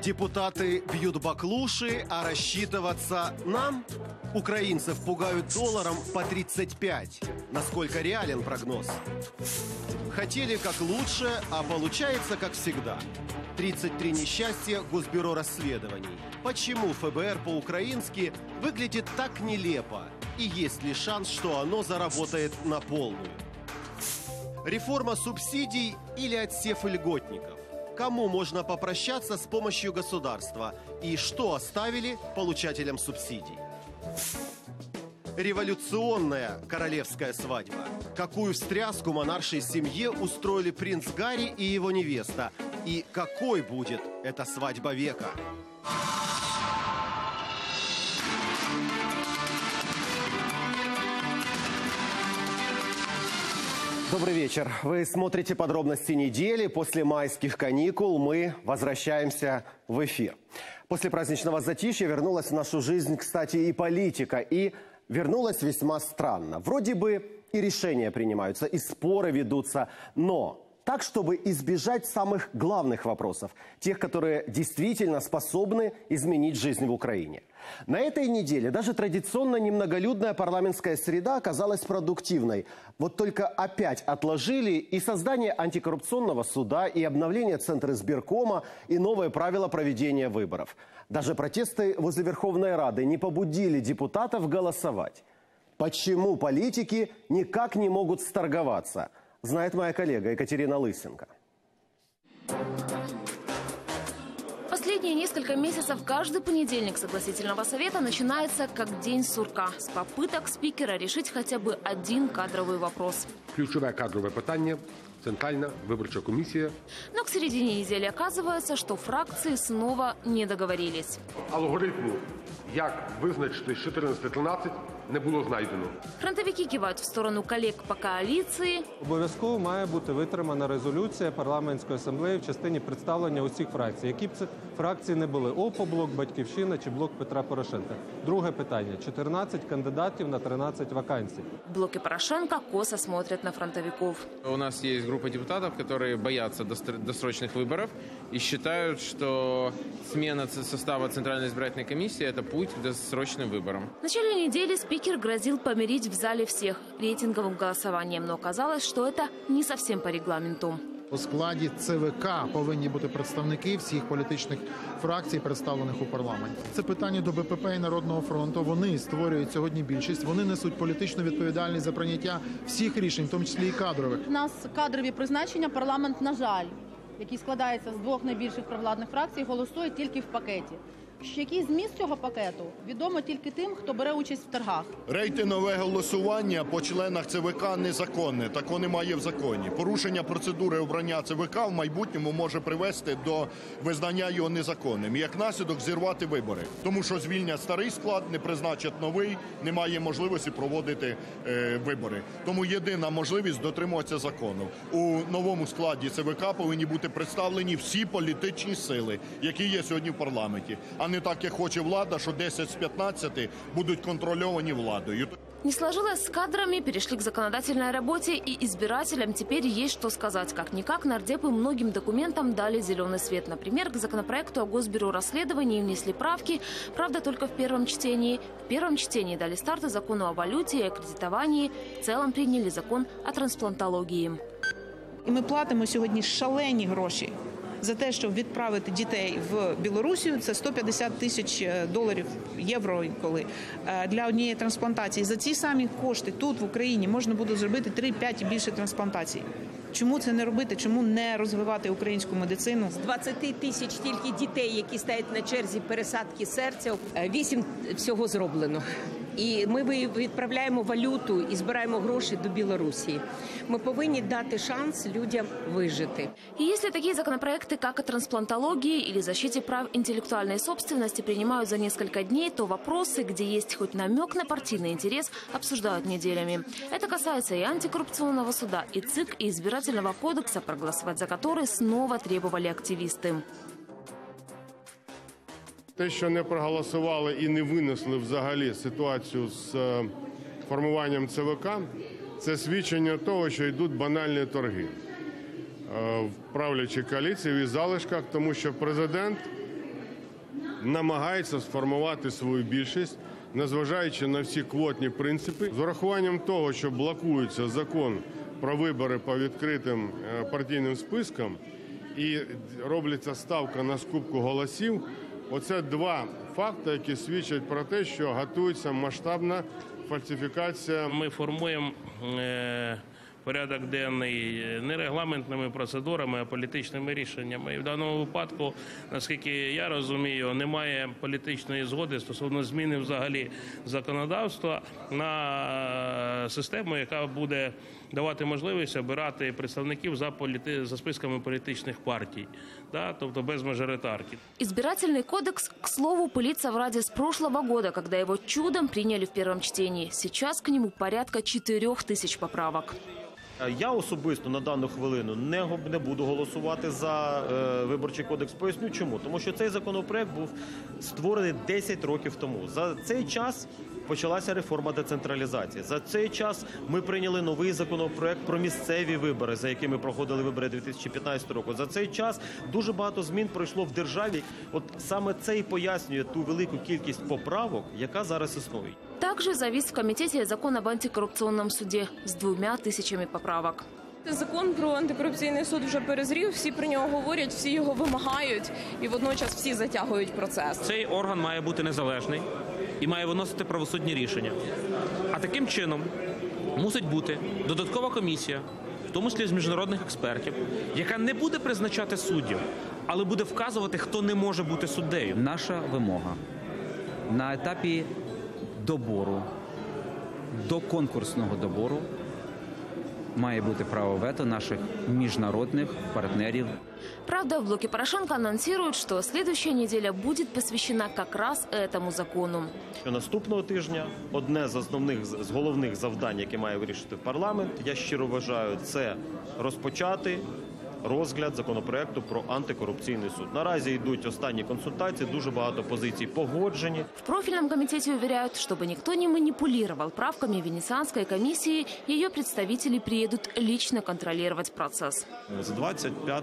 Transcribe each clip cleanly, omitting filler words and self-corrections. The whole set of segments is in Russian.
Депутаты бьют баклуши, а рассчитываться нам? Украинцев пугают долларом по 35. Насколько реален прогноз? Хотели как лучше, а получается как всегда. 33 несчастья Госбюро расследований. Почему ФБР по-украински выглядит так нелепо? И есть ли шанс, что оно заработает на полную? Реформа субсидий или отсев льготников? Кому можно попрощаться с помощью государства? И что оставили получателям субсидий? Революционная королевская свадьба. Какую встряску монаршей семье устроили принц Гарри и его невеста? И какой будет эта свадьба века? Добрый вечер. Вы смотрите подробности недели. После майских каникул мы возвращаемся в эфир. После праздничного затишья вернулась в нашу жизнь, кстати, и политика. И вернулась весьма странно. Вроде бы и решения принимаются, и споры ведутся, но так, чтобы избежать самых главных вопросов, тех, которые действительно способны изменить жизнь в Украине. На этой неделе даже традиционно немноголюдная парламентская среда оказалась продуктивной. Вот только опять отложили и создание антикоррупционного суда, и обновление Центра избиркома, и новые правила проведения выборов. Даже протесты возле Верховной Рады не побудили депутатов голосовать. Почему политики никак не могут сторговаться? Знает моя коллега Екатерина Лысенко. Последние несколько месяцев каждый понедельник согласительного совета начинается как день сурка с попыток спикера решить хотя бы один кадровый вопрос. Ключевое кадровое питание – Центральная выборчая комиссия. Но к середине недели оказывается, что фракции снова не договорились. Алгоритму, як визначити 14-13, не було знайдено. Фронтовики кивають в сторону колег по коаліції. Обов'язково має бути витримана резолюція парламентської асамблеї в частині представлення усіх фракцій. Які б це фракції не були – Опоблок, Батьківщина чи Блок Петра Порошенка. Друге питання – 14 кандидатів на 13 вакансий. Блоки Порошенка косо смотрят на фронтовиков. У нас есть группа депутатов, которые боятся досрочных выборов и считают, что смена состава Центральной избирательной комиссии – это путь к досрочным выборам. В начале недели спикер грозил помирить в зале всех рейтинговым голосованием, но оказалось, что это не совсем по регламенту. У складі ЦВК повинні бути представники всіх політичних фракцій, представлених у парламенті. Це питання до БПП і Народного фронту. Вони створюють сьогодні більшість, вони несуть політичну відповідальність за прийняття всіх рішень, в тому числі і кадрових. У нас кадрові призначення парламент, на жаль, який складається з двох найбільших провладних фракцій, голосує тільки в пакеті. Який зміст цього пакету відомо тільки тим, хто бере участь в торгах. Рейтингове голосування по членах ЦВК незаконне, такого немає в законі. Порушення процедури обрання ЦВК в майбутньому може привести до визнання його незаконним. І як наслідок зірвати вибори. Тому що звільнять старий склад, не призначать новий, немає можливості проводити вибори. Тому єдина можливість дотримуватися закону. У новому складі ЦВК повинні бути представлені всі політичні сили, які є сьогодні в парламенті. А не так, як хоче влада, что 10 с 15 будут контролированы владой. Не сложилось с кадрами, перешли к законодательной работе, и избирателям теперь есть что сказать. Как-никак, нардепы многим документам дали зеленый свет. Например, к законопроекту о Госбюро расследований внесли правки, правда, только в первом чтении. В первом чтении дали старт закону о валюте и аккредитовании. В целом приняли закон о трансплантологии. І ми платимо сьогодні шалені гроші за те, щоб відправити дітей в Білорусію. Це 150 тисяч доларів, євро інколи, для однієї трансплантації. За ці самі кошти тут, в Україні, можна буде зробити 3-5 і більше трансплантацій. Чому це не робити? Чому не розвивати українську медицину? З 20 тисяч тільки дітей, які стоять на черзі пересадки серця, 8 всього зроблено. І ми відправляємо валюту і збираємо гроші до Білорусі. Мы повинні дать шанс людям выжить. И если такие законопроекты, как о трансплантологии или защите прав интеллектуальной собственности, принимают за несколько дней, то вопросы, где есть хоть намек на партийный интерес, обсуждают неделями. Это касается и антикоррупционного суда, и ЦИК, и избирательного кодекса, проголосовать за который снова требовали активисты. Те, що не проголосували і не винесли взагалі ситуацію з формуванням ЦВК, це свідчення того, що йдуть банальні торги в правлячій коаліції і залишках, тому що президент намагається сформувати свою більшість, незважаючи на всі квотні принципи. З урахуванням того, що блокується закон про вибори по відкритим партійним спискам і робиться ставка на скупку голосів, оце два факти, які свідчать про те, що готується масштабна фальсифікація. Ми формуємо порядок денний не регламентними процедурами, а політичними рішеннями. І в даному випадку, наскільки я розумію, немає політичної згоди стосовно зміни взагалі законодавства на систему, яка буде давати можливість обирати представників за списками політичных партий, да, тобто без мажоритарки. Избирательный кодекс, к слову, пылится в Раде с прошлого года, когда его чудом приняли в первом чтении. Сейчас к нему порядка 4000 поправок. Я особисто на дану хвилину не буду голосувати за виборчий кодекс. Поясню чому. Тому що цей законопроект був створений 10 років тому. За цей час почалася реформа децентралізації. За цей час ми прийняли новий законопроект про місцеві вибори, за якими проходили вибори 2015 року. За цей час дуже багато змін пройшло в державі. От саме це і пояснює ту велику кількість поправок, яка зараз існує. Также завис в комитете закон об антикоррупционном суде с 2000 поправок. Закон про антикорупційний суд вже перезрів, всі про нього говорять, всі його вимагають і водночас всі затягують процес. Цей орган має бути незалежний і має виносити правосудні рішення. А таким чином мусить бути додаткова комісія, в тому числі з міжнародних експертів, яка не буде призначати суддів, але буде вказувати, хто не може бути суддею. Наша вимога на етапі добору, до конкурсного добору, має бути право вето наших международных партнеров. Правда, в блоке Порошенко анонсируют, что следующая неделя будет посвящена как раз этому закону. Наступного тижня одне з головних завдань, яке має вирішити парламент, я щиро вважаю, це розпочати розгляд законопроекту про антикоррупційний суд. Наразі йдуть останні консультації, дуже багато позицій погоджені. В профильном комитете уверяют, чтобы никто не манипулировал правками Венецианской комиссии, ее представители приедут лично контролировать процесс. З 25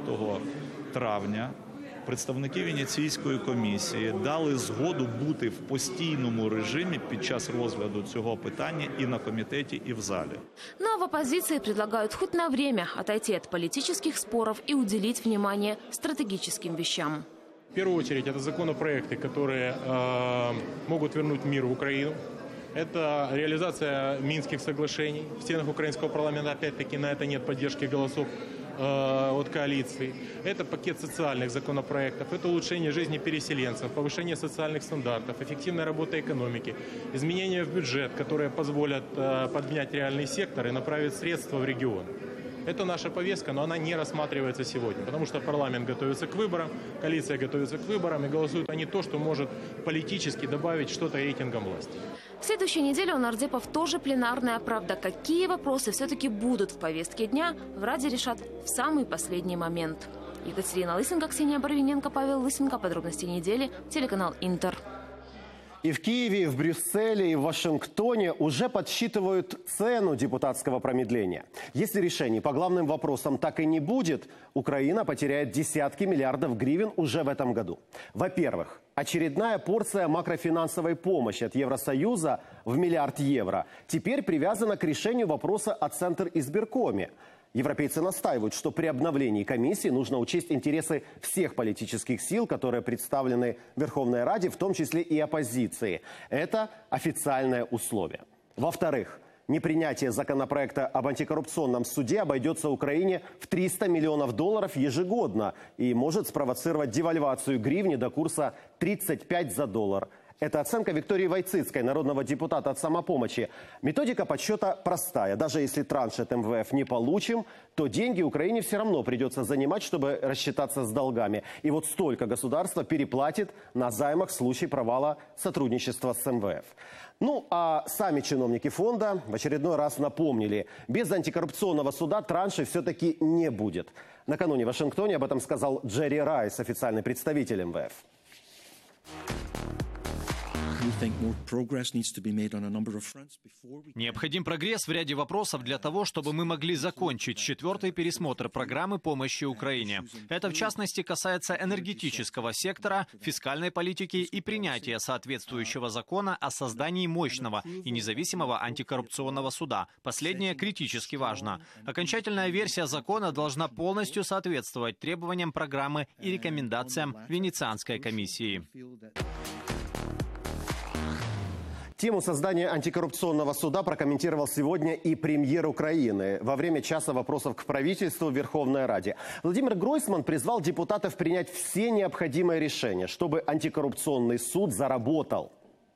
травня представники Венеційської комісії дали згоду бути в постійному режимі під час розгляду цього питання і на комітеті, і в залі. Ну а в оппозиции предлагают хоть на время отойти от политических споров и уделить внимание стратегическим вещам. В первую очередь, это законопроекты, которые могут вернуть мир в Украину. Это реализация Минских соглашений. В стенах украинского парламента, опять-таки, на это нет поддержки голосов от коалиции. Это пакет социальных законопроектов, это улучшение жизни переселенцев, повышение социальных стандартов, эффективная работа экономики, изменения в бюджет, которые позволят поднять реальный сектор и направить средства в регион. Это наша повестка, но она не рассматривается сегодня, потому что парламент готовится к выборам, коалиция готовится к выборам, и голосуют они то, что может политически добавить что-то рейтингам власти. В следующей неделе у нардепов тоже пленарная. Правда, какие вопросы все-таки будут в повестке дня, в Раде решат в самый последний момент. Екатерина Лысенко, Ксения Барвиненко, Павел Лысенко. Подробности недели. Телеканал «Интер». И в Киеве, и в Брюсселе, и в Вашингтоне уже подсчитывают цену депутатского промедления. Если решений по главным вопросам так и не будет, Украина потеряет десятки миллиардов гривен уже в этом году. Во-первых, очередная порция макрофинансовой помощи от Евросоюза в $1 миллиард евро теперь привязана к решению вопроса о Центризбиркоме. Европейцы настаивают, что при обновлении комиссии нужно учесть интересы всех политических сил, которые представлены в Верховной Раде, в том числе и оппозиции. Это официальное условие. Во-вторых, непринятие законопроекта об антикоррупционном суде обойдется Украине в $300 миллионов ежегодно и может спровоцировать девальвацию гривни до курса 35 за доллар. Это оценка Виктории Войцицкой, народного депутата от «Самопомощи». Методика подсчета простая. Даже если транш от МВФ не получим, то деньги Украине все равно придется занимать, чтобы рассчитаться с долгами. И вот столько государство переплатит на займах в случае провала сотрудничества с МВФ. Ну, а сами чиновники фонда в очередной раз напомнили, без антикоррупционного суда траншей все-таки не будет. Накануне в Вашингтоне об этом сказал Джерри Райс, официальный представитель МВФ. Необходим прогресс в ряде вопросов для того, чтобы мы могли закончить 4-й пересмотр программы помощи Украине. Это, в частности, касается энергетического сектора, фискальной политики и принятия соответствующего закона о создании мощного и независимого антикоррупционного суда. Последнее критически важно. Окончательная версия закона должна полностью соответствовать требованиям программы и рекомендациям Венецианской комиссии. Тему создания антикоррупционного суда прокомментировал сегодня и премьер Украины во время часа вопросов к правительству в Верховной Раде. Владимир Гройсман призвал депутатов принять все необходимые решения, чтобы антикоррупционный суд заработал.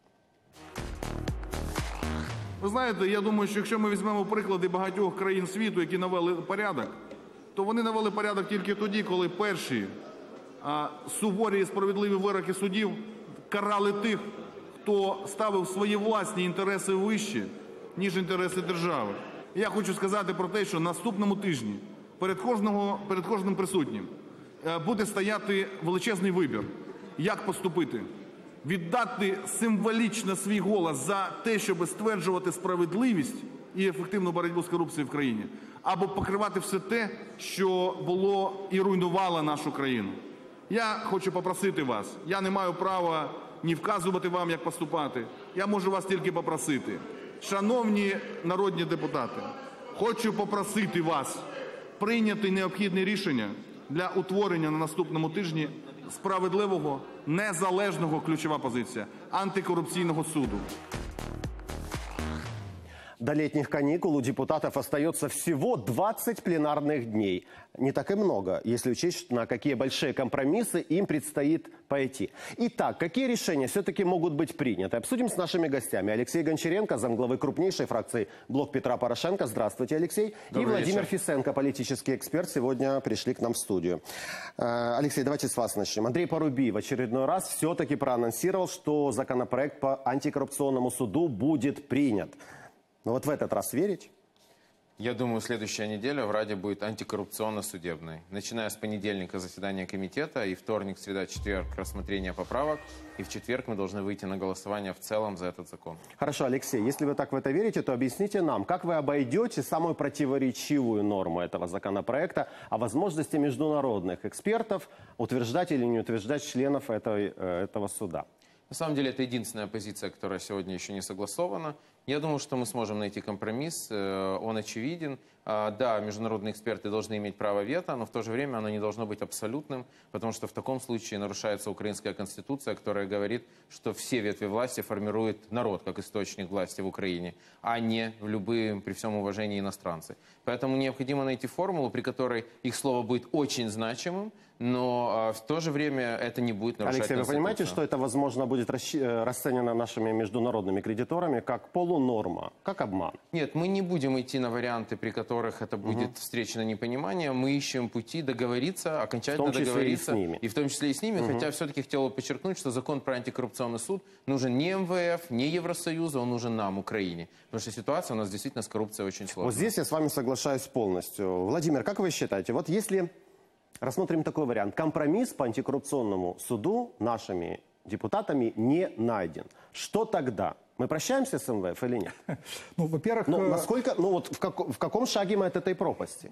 Ви знаєте, я думаю, що якщо ми візьмемо приклади багатьох країн світу, які навели порядок, то вони навели порядок тільки тоді, коли перші суворі і справедливі вироки судів карали тих, хто ставив свої власні інтереси вище, ніж інтереси держави. Я хочу сказати про те, що наступному тижні перед кожним присутнім буде стояти величезний вибір, як поступити. Віддати символічно свій голос за те, щоб стверджувати справедливість і ефективну боротьбу з корупцією в країні, або покривати все те, що було і руйнувало нашу країну. Я хочу попросити вас, я не маю права ні вказувати вам, як поступати, я можу вас тільки попросити. Шановні народні депутати, хочу попросити вас прийняти необхідне рішення для утворення на наступному тижні справедливого, незалежного, ключова позиция, антикоррупционного суду. До летних каникул у депутатов остается всего 20 пленарных дней. Не так и много, если учесть, на какие большие компромиссы им предстоит пойти. Итак, какие решения все-таки могут быть приняты? Обсудим с нашими гостями. Алексей Гончаренко, замглавы крупнейшей фракции «Блок Петра Порошенко». Здравствуйте, Алексей. Добрый и Владимир вечер. Фисенко, политический эксперт, сегодня пришли к нам в студию. Алексей, давайте с вас начнем. Андрей Порубий в очередной раз все-таки проанонсировал, что законопроект по антикоррупционному суду будет принят. Но вот в этот раз верить? Я думаю, следующая неделя в Раде будет антикоррупционно-судебной. Начиная с понедельника заседания комитета, и вторник, среда, четверг рассмотрение поправок, и в четверг мы должны выйти на голосование в целом за этот закон. Хорошо, Алексей, если вы так в это верите, то объясните нам, как вы обойдете самую противоречивую норму этого законопроекта о возможности международных экспертов утверждать или не утверждать членов этого суда? На самом деле, это единственная позиция, которая сегодня еще не согласована. Я думаю, что мы сможем найти компромисс, он очевиден. Да, международные эксперты должны иметь право вето, но в то же время оно не должно быть абсолютным, потому что в таком случае нарушается украинская конституция, которая говорит, что все ветви власти формирует народ, как источник власти в Украине, а не любые, при всем уважении, иностранцы. Поэтому необходимо найти формулу, при которой их слово будет очень значимым, но в то же время это не будет нарушать Алексей, вы понимаете, что это, возможно, будет расценено нашими международными кредиторами как полунорма, как обман? Нет, мы не будем идти на варианты, при которых это будет встречено непонимание. Мы ищем пути договориться, окончательно договориться. И в том числе и с ними. Хотя все-таки хотел бы подчеркнуть, что закон про антикоррупционный суд нужен не МВФ, не Евросоюзу, он нужен нам, Украине. Потому что ситуация у нас действительно с коррупцией очень сложная. Вот здесь я с вами соглашаюсь полностью. Владимир, как вы считаете, вот если рассмотрим такой вариант, компромисс по антикоррупционному суду нашими депутатами не найден, что тогда? Мы прощаемся с МВФ или нет? Ну, во-первых... насколько, в каком шаге мы от этой пропасти?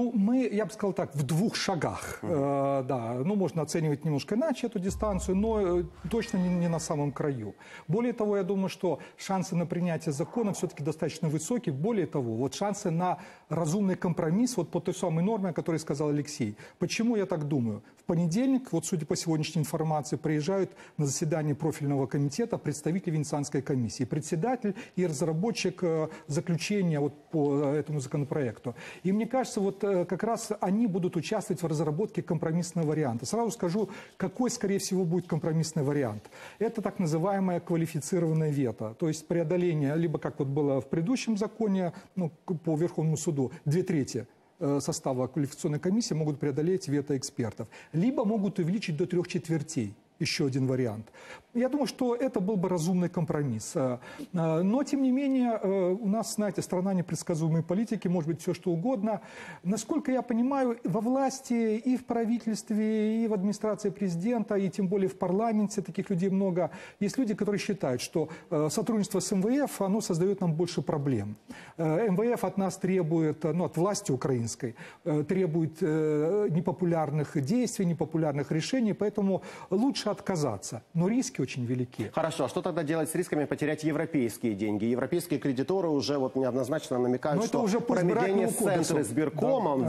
Я бы сказал так, в 2 шагах. Да, можно оценивать немножко иначе эту дистанцию, но точно не на самом краю. Более того, я думаю, что шансы на принятие закона все-таки достаточно высокие. Более того, вот шансы на разумный компромисс вот по той самой норме, о которой сказал Алексей. Почему я так думаю? В понедельник, вот судя по сегодняшней информации, приезжают на заседание профильного комитета представители Венецианской комиссии. Председатель и разработчик заключения вот по этому законопроекту. И мне кажется, вот как раз они будут участвовать в разработке компромиссного варианта. Сразу скажу, какой, скорее всего, будет компромиссный вариант. Это так называемое квалифицированное вето. То есть преодоление, либо как вот было в предыдущем законе по Верховному суду, 2/3 состава квалификационной комиссии могут преодолеть вето экспертов. Либо могут увеличить до 3/4. Еще один вариант. Я думаю, что это был бы разумный компромисс. Но, тем не менее, у нас, знаете, страна непредсказуемой политики, может быть, все что угодно. Насколько я понимаю, во власти и в правительстве, и в администрации президента, и тем более в парламенте таких людей много. Есть люди, которые считают, что сотрудничество с МВФ, оно создает нам больше проблем. МВФ от нас требует, ну, от власти украинской, требует непопулярных действий, непопулярных решений, поэтому лучше отказаться. Но риски очень велики. Хорошо, а что тогда делать с рисками потерять европейские деньги? Европейские кредиторы уже вот неоднозначно намекают, что уже промедление с Центризбиркомом,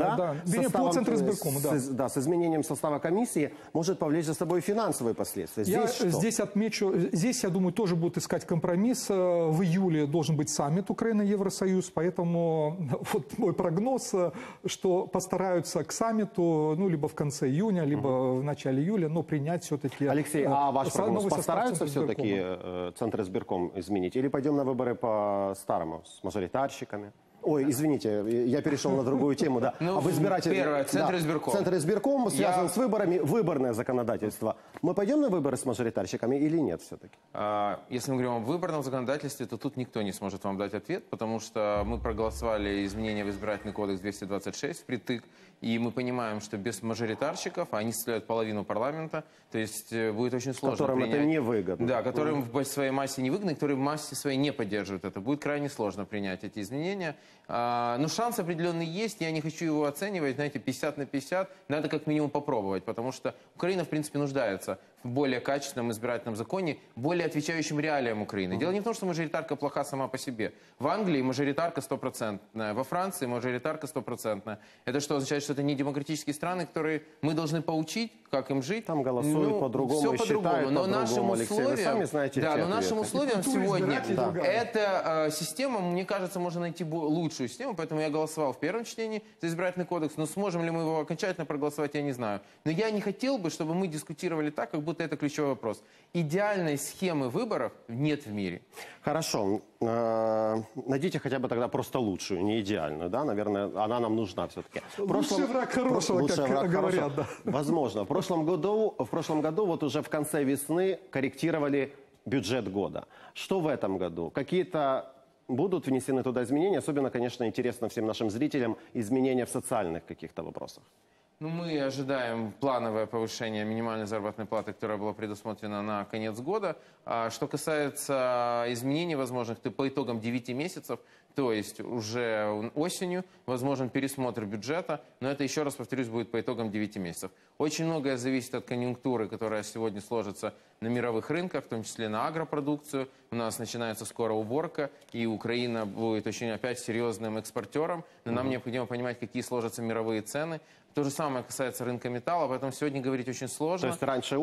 с изменением состава комиссии может повлечь за собой финансовые последствия. Здесь отмечу, здесь, я думаю, тоже будут искать компромисс. В июле должен быть саммит Украина-Евросоюз, поэтому вот мой прогноз, что постараются к саммиту, ну, либо в конце июня, либо в начале июля, но принять все-таки... Алексей, а ваш прогноз, постараются все-таки Центризбирком изменить? Или пойдем на выборы по-старому, с мажоритарщиками? Ой, извините, я перешел на другую тему, да. Об избирателе. Первое, Центризбирком. Центризбирком связан с выборами, выборное законодательство. Мы пойдем на выборы с мажоритарщиками или нет все-таки? Если мы говорим о выборном законодательстве, то тут никто не сможет вам дать ответ, потому что мы проголосовали изменения в избирательный кодекс 226 впритык, и мы понимаем, что без мажоритарщиков, они составляют половину парламента, то есть будет очень сложно которым принять. Это невыгодно. Да, которым в своей массе невыгодно, которые в массе своей не поддерживают это. Будет крайне сложно принять эти изменения. Но шанс определенный есть, я не хочу его оценивать, знаете, 50 на 50, надо как минимум попробовать, потому что Украина, в принципе, нуждается в более качественном избирательном законе, более отвечающем реалиям Украины. Дело не в том, что мажоритарка плоха сама по себе. В Англии мажоритарка 100%, во Франции мажоритарка 100%. Это что, означает, что это не демократические страны, которые мы должны поучить, как им жить? Там голосуют по-другому, все по-другому. Но нашим условиям, нашим условиям сегодня эта система, мне кажется, можно найти лучшую систему, поэтому я голосовал в первом чтении за избирательный кодекс, но сможем ли мы его окончательно проголосовать, я не знаю. Но я не хотел бы, чтобы мы дискутировали так, как будто это ключевой вопрос. Идеальной схемы выборов нет в мире. Хорошо. Найдите хотя бы тогда просто лучшую, не идеальную, да? Наверное, она нам нужна все-таки. Лучший враг хорошего, как говорят, да. Возможно. В прошлом году вот уже в конце весны корректировали бюджет года. Что в этом году? Какие-то будут внесены туда изменения? Особенно, конечно, интересно всем нашим зрителям изменения в социальных каких-то вопросах. Ну, мы ожидаем плановое повышение минимальной заработной платы, которая была предусмотрена на конец года. Что касается изменений возможных, то по итогам 9 месяцев, то есть уже осенью, возможен пересмотр бюджета, но это, еще раз повторюсь, будет по итогам 9 месяцев. Очень многое зависит от конъюнктуры, которая сегодня сложится на мировых рынках, в том числе на агропродукцию. У нас начинается скоро уборка, и Украина будет очень опять серьезным экспортером, но нам необходимо понимать, какие сложатся мировые цены. То же самое касается рынка металла, поэтому сегодня говорить очень сложно. То есть раньше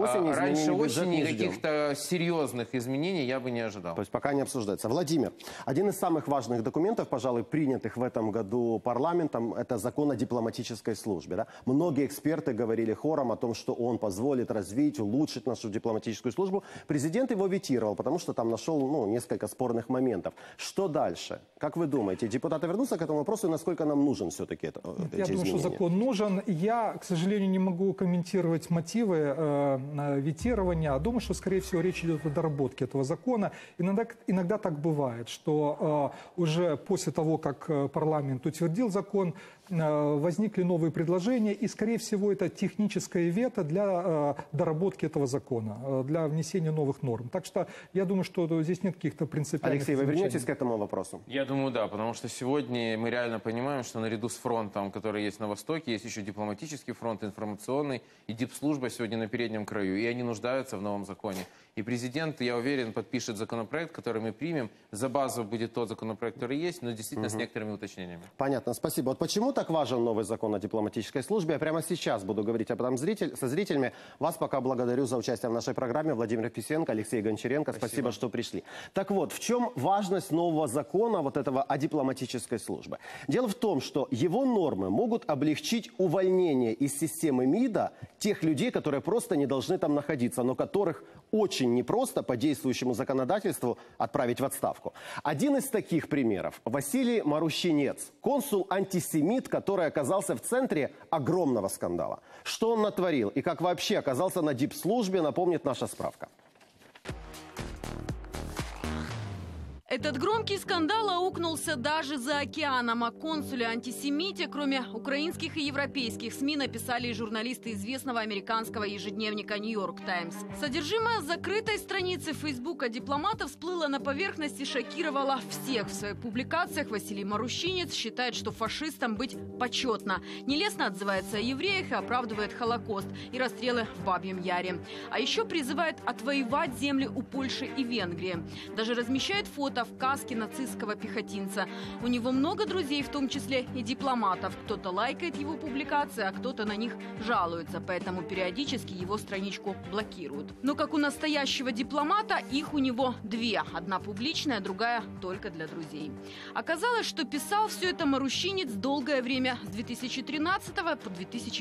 осени каких-то серьезных изменений я бы не ожидал. То есть пока не обсуждается. Владимир, один из самых важных документов, пожалуй, принятых в этом году парламентом, это закон о дипломатической службе. Да? Многие эксперты говорили хором о том, что он позволит развить, улучшить нашу дипломатическую службу. Президент его ветировал, потому что там нашел несколько спорных моментов. Что дальше? Как вы думаете, депутаты вернутся к этому вопросу, и насколько нам нужен все-таки эти изменения? Я думаю, что закон нужен. Я, к сожалению, не могу комментировать мотивы ветирования. Думаю, что, скорее всего, речь идет о доработке этого закона. Иногда так бывает, что уже после того, как парламент утвердил закон, возникли новые предложения, и, скорее всего, это техническое вето для доработки этого закона, для внесения новых норм. Так что я думаю, что здесь нет каких-то принципиальных Алексей, вы вернетесь к этому вопросу? Я думаю, да, потому что сегодня мы реально понимаем, что наряду с фронтом, который есть на Востоке, есть еще дипломатический фронт, информационный, и дипслужба сегодня на переднем краю, и они нуждаются в новом законе. И президент, я уверен, подпишет законопроект, который мы примем. За базу будет тот законопроект, который есть, но действительно с некоторыми уточнениями. Понятно, спасибо. Вот почему так важен новый закон о дипломатической службе? Я прямо сейчас буду говорить об этом со зрителями. Вас пока благодарю за участие в нашей программе. Владимир Фисенко, Алексей Гончаренко. Спасибо, что пришли. Так вот, в чем важность нового закона вот этого о дипломатической службе? Дело в том, что его нормы могут облегчить увольнение из системы МИДа тех людей, которые просто не должны там находиться, но которых очень непросто по действующему законодательству отправить в отставку. Один из таких примеров – Василий Марущинец, консул-антисемит, который оказался в центре огромного скандала. Что он натворил и как вообще оказался на дипслужбе, напомнит наша справка. Этот громкий скандал аукнулся даже за океаном. О консуле-антисемите, кроме украинских и европейских СМИ, написали и журналисты известного американского ежедневника «Нью-Йорк Таймс». Содержимое закрытой страницы Фейсбука дипломата всплыло на поверхность и шокировало всех. В своих публикациях Василий Марущинец считает, что фашистам быть почетно. Нелестно отзывается о евреях и оправдывает Холокост и расстрелы в Бабьем Яре. А еще призывает отвоевать земли у Польши и Венгрии. Даже размещает фото в каске нацистского пехотинца. У него много друзей, в том числе и дипломатов. Кто-то лайкает его публикации, а кто-то на них жалуется. Поэтому периодически его страничку блокируют. Но как у настоящего дипломата, их у него две. Одна публичная, другая только для друзей. Оказалось, что писал все это Марущинец долгое время, с 2013 по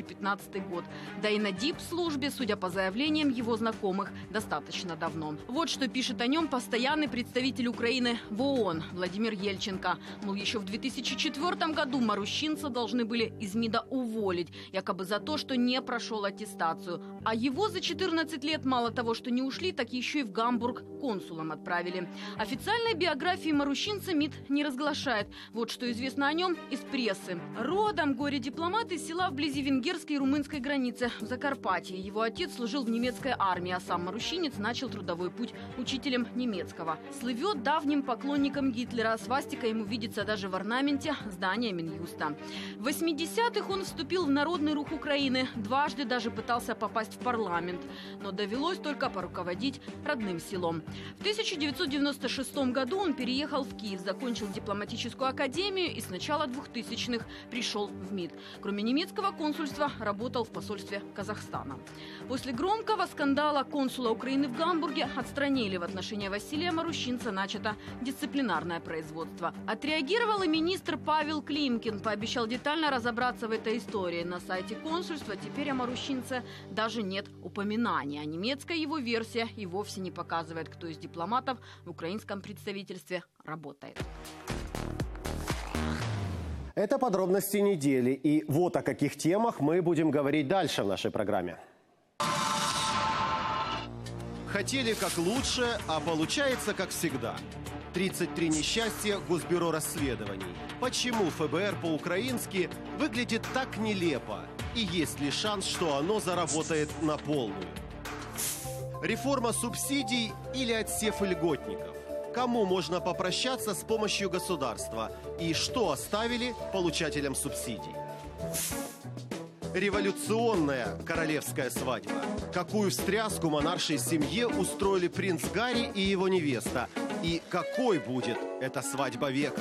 2015 год. Да и на дипслужбе, судя по заявлениям его знакомых, достаточно давно. Вот что пишет о нем постоянный представитель Украины в ООН Владимир Ельченко. Мол, еще в 2004 году Марущинца должны были из МИДа уволить, якобы за то, что не прошел аттестацию. А его за 14 лет мало того, что не ушли, так еще и в Гамбург консулом отправили. Официальной биографии Марущинца МИД не разглашает. Вот что известно о нем из прессы. Родом горе-дипломат из села вблизи венгерской и румынской границы в Закарпатье. Его отец служил в немецкой армии, а сам Марущинец начал трудовой путь учителем немецкого. Слывет давним поклонником Гитлера. Свастика ему видится даже в орнаменте здания Минюста. В 80-х он вступил в Народный рух Украины. Дважды даже пытался попасть в парламент. Но довелось только поруководить родным селом. В 1996 году он переехал в Киев, закончил дипломатическую академию и с начала 2000-х пришел в МИД. Кроме немецкого консульства, работал в посольстве Казахстана. После громкого скандала консула Украины в Гамбурге отстранили. В отношении Василия Марущинца начато дисциплинарное производство. Отреагировал и министр Павел Климкин. Пообещал детально разобраться в этой истории. На сайте консульства теперь о Марущинце даже нет упоминания. А немецкая его версия и вовсе не показывает, кто из дипломатов в украинском представительстве работает. Это подробности недели. И вот о каких темах мы будем говорить дальше в нашей программе. Хотели как лучше, а получается как всегда. 33 несчастья Госбюро расследований. Почему ФБР по-украински выглядит так нелепо? И есть ли шанс, что оно заработает на полную? Реформа субсидий или отсев льготников? Кому можно попрощаться с помощью государства? И что оставили получателям субсидий? Революционная королевская свадьба. Какую встряску монаршей семье устроили принц Гарри и его невеста? И какой будет эта свадьба века?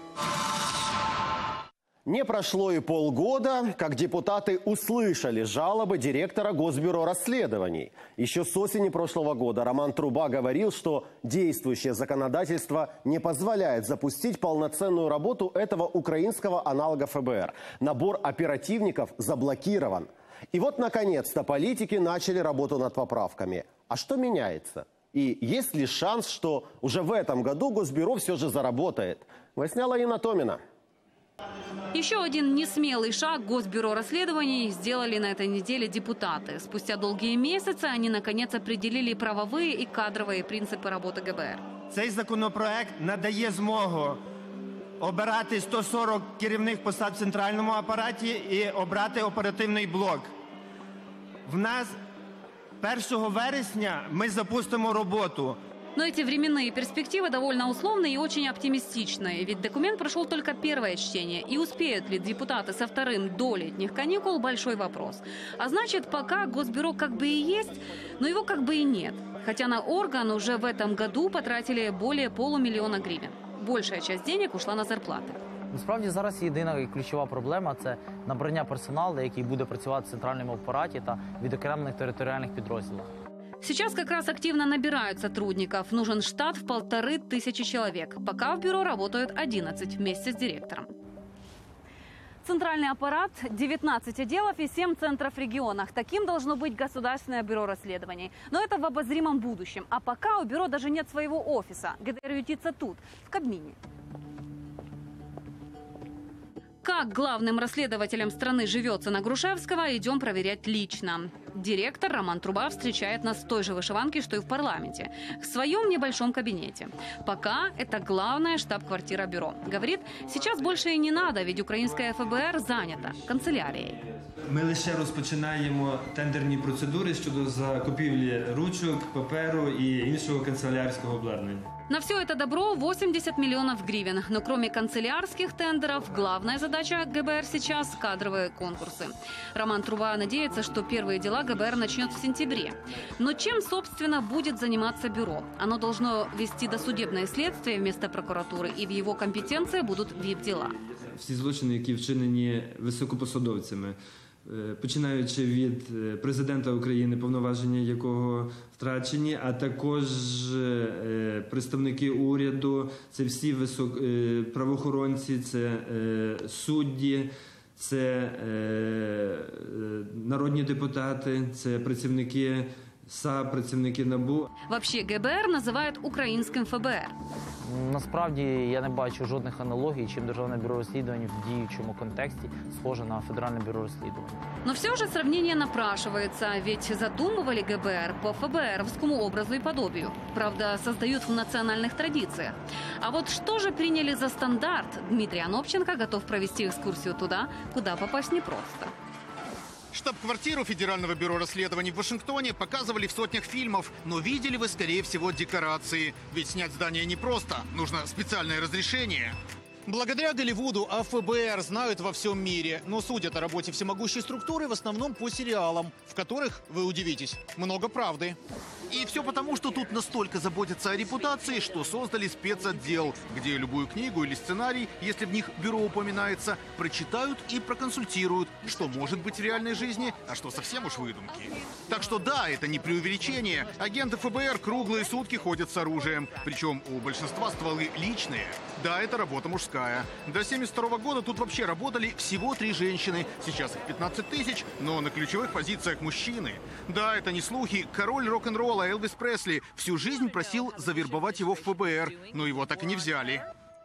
Не прошло и полгода, как депутаты услышали жалобы директора Госбюро расследований. Еще с осени прошлого года Роман Труба говорил, что действующее законодательство не позволяет запустить полноценную работу этого украинского аналога ФБР. Набор оперативников заблокирован. И вот, наконец-то, политики начали работу над поправками. А что меняется? И есть ли шанс, что уже в этом году Госбюро все же заработает? Выясняла Инна Томина. Еще один несмелый шаг Госбюро расследований сделали на этой неделе депутаты. Спустя долгие месяцы они, наконец, определили правовые и кадровые принципи роботи ГБР. Цей законопроект надає змогу обирати 140 керівних посад в центральному апараті і обрати оперативний блок. В нас 1 вересня ми запустимо роботу. Но эти временные перспективы довольно условные и очень оптимистичные. Ведь документ прошел только первое чтение. И успеют ли депутаты со вторым до летних каникул – большой вопрос. А значит, пока Госбюро как бы и есть, но его как бы и нет. Хотя на орган уже в этом году потратили более 500 000 гривен. Большая часть денег ушла на зарплаты. Насправді зараз єдина і ключова проблема – це набрання персоналу, який буде працювати в центральному апараті та відокремлених територіальних підрозділах. Сейчас как раз активно набирают сотрудников. Нужен штат в 1500 человек. Пока в бюро работают 11 вместе с директором. Центральный аппарат, 19 отделов и 7 центров в регионах. Таким должно быть Государственное бюро расследований. Но это в обозримом будущем. А пока у бюро даже нет своего офиса. ГДР ютится тут, в Кабмине. Как главным расследователям страны живется на Грушевского, идем проверять лично. Директор Роман Труба встречает нас в той же вышиванке, что и в парламенте, в своем небольшом кабинете. Пока это главная штаб-квартира бюро. Говорит, сейчас больше и не надо, ведь украинское ФБР занято канцелярией. Ми лише розпочинаємо тендерні процедури щодо закупівлі ручок, паперу і іншого канцелярського обладнання. На все это добро 80 миллионов гривен. Но кроме канцелярских тендеров, главная задача ГБР сейчас – кадровые конкурсы. Роман Труба надеется, что первые дела ГБР начнет в сентябре. Но чем, собственно, будет заниматься бюро? Оно должно вести досудебное следствие вместо прокуратуры, и в его компетенции будут ВИП-дела. Всі злочини, які вчинені високопосадовцями, починаючи від президента України, повноваження якого втрачені, а також представники уряду, це всі правоохоронці, це судді, це народні депутати, це працівники САП, працівники НАБУ. Вообще ГБР називають українським ФБР. Насправді я не бачу жодних аналогій, чим Державне бюро розслідувань в діючому контексті схоже на Федеральне бюро розслідувань. Но все же сравнение напрашивается, ведь задумывали ГБР по ФБРовскому образу и подобию. Правда, создают в национальных традициях. А вот что же приняли за стандарт? Дмитрий Анопченко готов провести экскурсию туда, куда попасть непросто. Штаб-квартиру Федерального бюро расследований в Вашингтоне показывали в сотнях фильмов, но видели вы, скорее всего, декорации. Ведь снять здание непросто, нужно специальное разрешение. Благодаря Голливуду о ФБР знают во всем мире, но судят о работе всемогущей структуры в основном по сериалам, в которых, вы удивитесь, много правды. И все потому, что тут настолько заботятся о репутации, что создали спецотдел, где любую книгу или сценарий, если в них бюро упоминается, прочитают и проконсультируют, что может быть в реальной жизни, а что совсем уж выдумки. Так что да, это не преувеличение. Агенты ФБР круглые сутки ходят с оружием. Причем у большинства стволы личные. Да, это работа мужская. До 1972 года тут вообще работали всего 3 женщины. Сейчас их 15 тысяч, но на ключевых позициях мужчины. Да, это не слухи. Король рок-н-ролла Элвис Пресли всю жизнь просил завербовать его в ФБР, но его так и не взяли.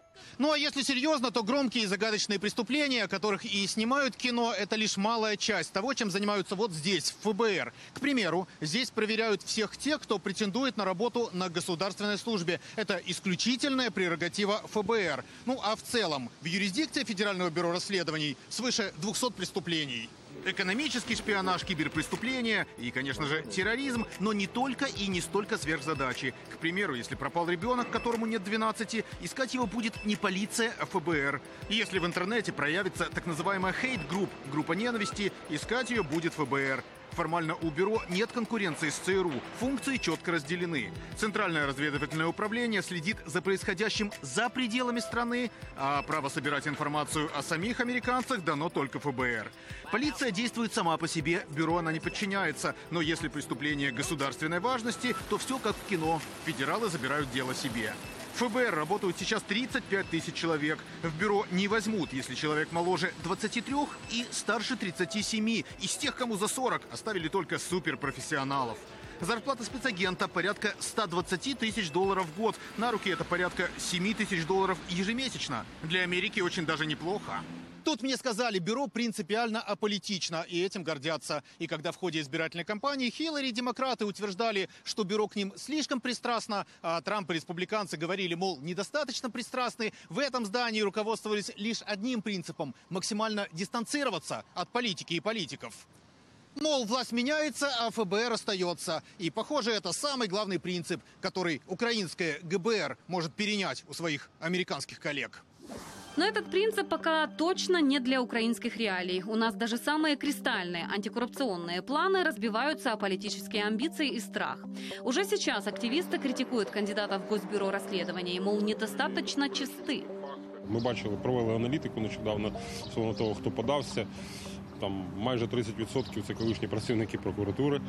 Ну а если серьезно, то громкие и загадочные преступления, о которых и снимают кино, это лишь малая часть того, чем занимаются вот здесь, в ФБР. К примеру, здесь проверяют всех тех, кто претендует на работу на государственной службе. Это исключительная прерогатива ФБР. Ну а в целом, в юрисдикции Федерального бюро расследований свыше 200 преступлений. Экономический шпионаж, киберпреступления и, конечно же, терроризм, но не только и не столько сверхзадачи. К примеру, если пропал ребенок, которому нет 12, искать его будет не полиция, а ФБР. Если в интернете проявится так называемая хейт-групп, группа ненависти, искать ее будет ФБР. Формально у бюро нет конкуренции с ЦРУ. Функции четко разделены. Центральное разведывательное управление следит за происходящим за пределами страны, а право собирать информацию о самих американцах дано только ФБР. Полиция действует сама по себе, бюро она не подчиняется. Но если преступление государственной важности, то все как в кино. Федералы забирают дело себе. В ФБР работают сейчас 35 тысяч человек. В бюро не возьмут, если человек моложе 23 и старше 37. Из тех, кому за 40, оставили только суперпрофессионалов. Зарплата спецагента порядка 120 тысяч долларов в год. На руки это порядка 7 тысяч долларов ежемесячно. Для Америки очень даже неплохо. Тут мне сказали, бюро принципиально аполитично, и этим гордятся. И когда в ходе избирательной кампании Хиллари и демократы утверждали, что бюро к ним слишком пристрастно, а Трамп и республиканцы говорили, мол, недостаточно пристрастны, в этом здании руководствовались лишь одним принципом – максимально дистанцироваться от политики и политиков. Мол, власть меняется, а ФБР остается. И, похоже, это самый главный принцип, который украинское ГБР может перенять у своих американских коллег. Но этот принцип пока точно не для украинских реалий. У нас даже самые кристальные антикоррупционные планы разбиваются о политические амбиции и страх. Уже сейчас активисты критикуют кандидатов в Госбюро расследований, мол, недостаточно чисты. Ми бачили, провели аналітику нещодавно стосовно того, хто подався. Там майже 30% – це колишні працівники прокуратури,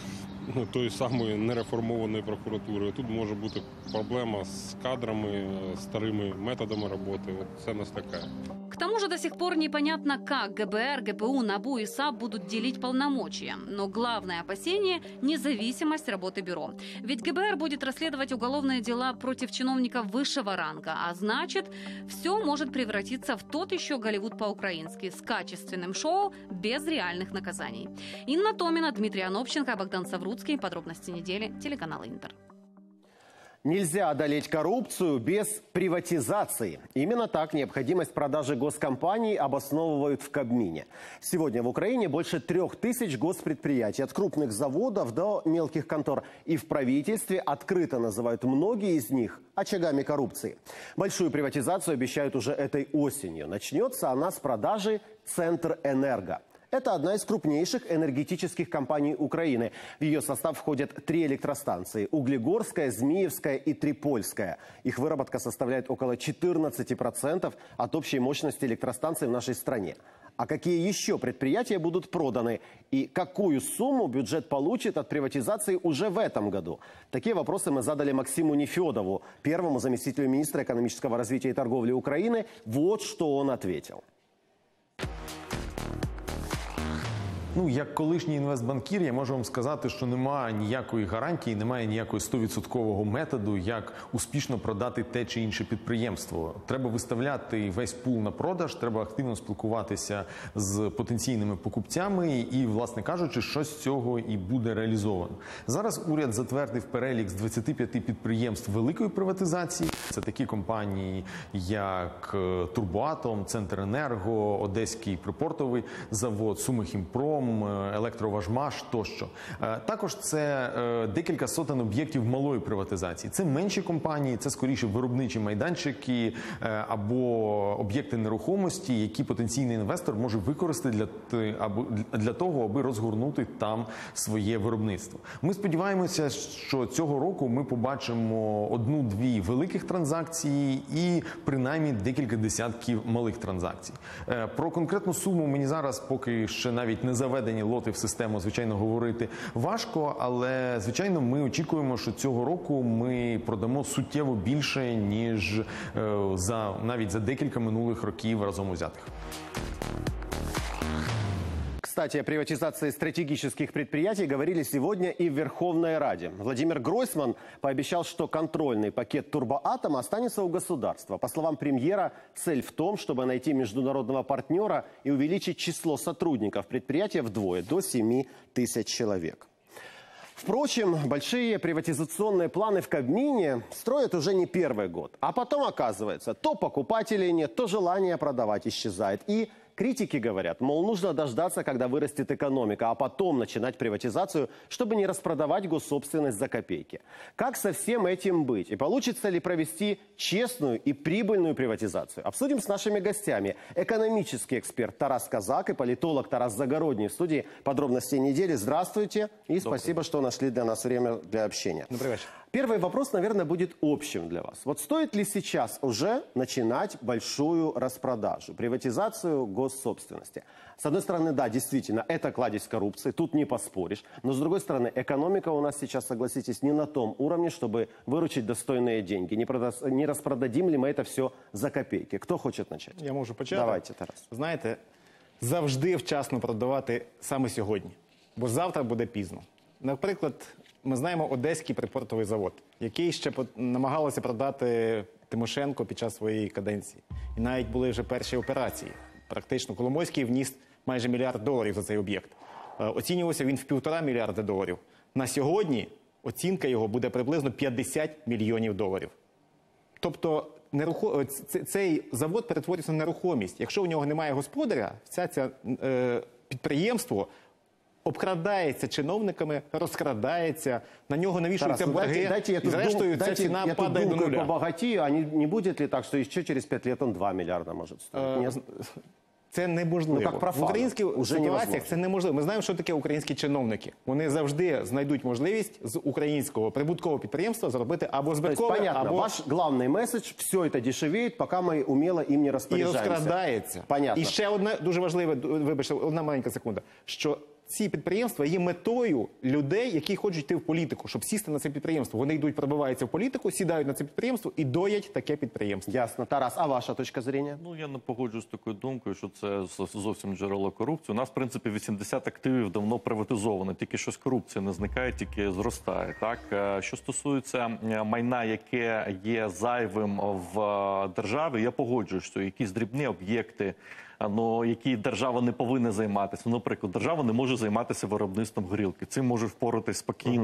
тої самої нереформованої прокуратури. Тут може бути проблема з кадрами, старими методами роботи. Це нас таке. К тому же до сих пор непонятно, как ГБР, ГПУ, НАБУ и САП будут делить полномочия. Но главное опасение – независимость работы бюро. Ведь ГБР будет расследовать уголовные дела против чиновников высшего ранга, а значит, все может превратиться в тот еще Голливуд по-украински с качественным шоу без реальных наказаний. Инна Томина, Дмитрий Анопченко, Богдан Савруцкий. Подробности недели. Телеканал Интер. Нельзя одолеть коррупцию без приватизации. Именно так необходимость продажи госкомпаний обосновывают в Кабмине. Сегодня в Украине больше 3000 госпредприятий, от крупных заводов до мелких контор. И в правительстве открыто называют многие из них очагами коррупции. Большую приватизацию обещают уже этой осенью. Начнется она с продажи Центрэнерго. Это одна из крупнейших энергетических компаний Украины. В ее состав входят 3 электростанции – Углегорская, Змиевская и Трипольская. Их выработка составляет около 14% от общей мощности электростанций в нашей стране. А какие еще предприятия будут проданы? И какую сумму бюджет получит от приватизации уже в этом году? Такие вопросы мы задали Максиму Нефедову, первому заместителю министра экономического развития и торговли Украины. Вот что он ответил. Ну, як колишній інвестбанкір, я можу вам сказати, що немає ніякої гарантії, немає ніякого 100% методу, як успішно продати те чи інше підприємство. Треба виставляти весь пул на продаж, треба активно спілкуватися з потенційними покупцями і, власне кажучи, щось з цього і буде реалізовано. Зараз уряд затвердив перелік з 25 підприємств великої приватизації. Це такі компанії, як Турбоатом, Центренерго, Одеський припортовий завод, Сумихімпром, Електроважмаш тощо. Також це декілька сотень об'єктів малої приватизації. Це менші компанії, це скоріше виробничі майданчики або об'єкти нерухомості, які потенційний інвестор може використати для того, аби розгорнути там своє виробництво. Ми сподіваємося, що цього року ми побачимо 1-2 великих транзакції і принаймні декілька десятків малих транзакцій. Про конкретну суму мені зараз поки ще навіть не заведені лоти в систему, звичайно, говорити важко, але, звичайно, ми очікуємо, що цього року ми продамо суттєво більше, ніж навіть за декілька минулих років разом узятих. Кстати, о приватизации стратегических предприятий говорили сегодня и в Верховной Раде. Владимир Гройсман пообещал, что контрольный пакет Турбоатома останется у государства. По словам премьера, цель в том, чтобы найти международного партнера и увеличить число сотрудников предприятия вдвое, до 7 тысяч человек. Впрочем, большие приватизационные планы в Кабмине строят уже не первый год. А потом, оказывается, то покупателей нет, то желание продавать исчезает. И критики говорят, мол, нужно дождаться, когда вырастет экономика, а потом начинать приватизацию, чтобы не распродавать госсобственность за копейки. Как со всем этим быть? И получится ли провести честную и прибыльную приватизацию? Обсудим с нашими гостями. Экономический эксперт Тарас Казак и политолог Тарас Загородний в студии «Подробности недели». Здравствуйте и спасибо, что нашли для нас время для общения. Добрый вечер. Первый вопрос, наверное, будет общим для вас. Вот стоит ли сейчас уже начинать большую распродажу, приватизацию госсобственности? С одной стороны, да, действительно, это кладезь коррупции, тут не поспоришь. Но с другой стороны, экономика у нас сейчас, согласитесь, не на том уровне, чтобы выручить достойные деньги. Не распродадим ли мы это все за копейки? Кто хочет начать? Я можу почати. Давайте, Тарас. Знаєте, завжди вчасно продавати саме сьогодні, бо завтра буде пізно. Наприклад, ми знаємо Одеський припортовий завод, який ще намагалося продати Тимошенко під час своєї каденції. І навіть були вже перші операції. Практично Коломойський вніс майже $1 мільярд за цей об'єкт. Оцінювався він в $1,5 мільярда. На сьогодні оцінка його буде приблизно $50 мільйонів. Тобто цей завод перетворюється на нерухомість. Якщо в нього немає господаря, це підприємство обкрадається чиновниками, розкрадається, на нього навішуються борги, і зрештою ця ціна падає до нуля. Побагатію, а не буде ли так, що ще через 5 років він 2 мільярда може стоїти? Це неможливо. В українських ситуаціях це неможливо. Ми знаємо, що таке українські чиновники. Вони завжди знайдуть можливість з українського прибуткового підприємства заробити або збиткове, або... Ваш главний меседж – все це дешевіє, поки ми уміло їм не розпоряджаємося. І розкрадається. Понятно. І ще одне дуже важливе, вибачте, одна маленька секунда, що ці підприємства є метою людей, які хочуть йти в політику, щоб сісти на це підприємство. Вони йдуть, пробиваються в політику, сідають на це підприємство і доять таке підприємство. Ясно. Тарас, а ваша точка зрення? Ну, я не погоджуюсь з такою думкою, що це зовсім джерело корупції. У нас, в принципі, 80 активів давно приватизовано. Тільки щось корупція не зникає, тільки зростає. Так? Що стосується майна, яке є зайвим в державі, я погоджуюсь, що якісь дрібні об'єкти, які держава не повинна займатися. Наприклад, держава не може займатися виробництвом горілки. Цим можуть впоратись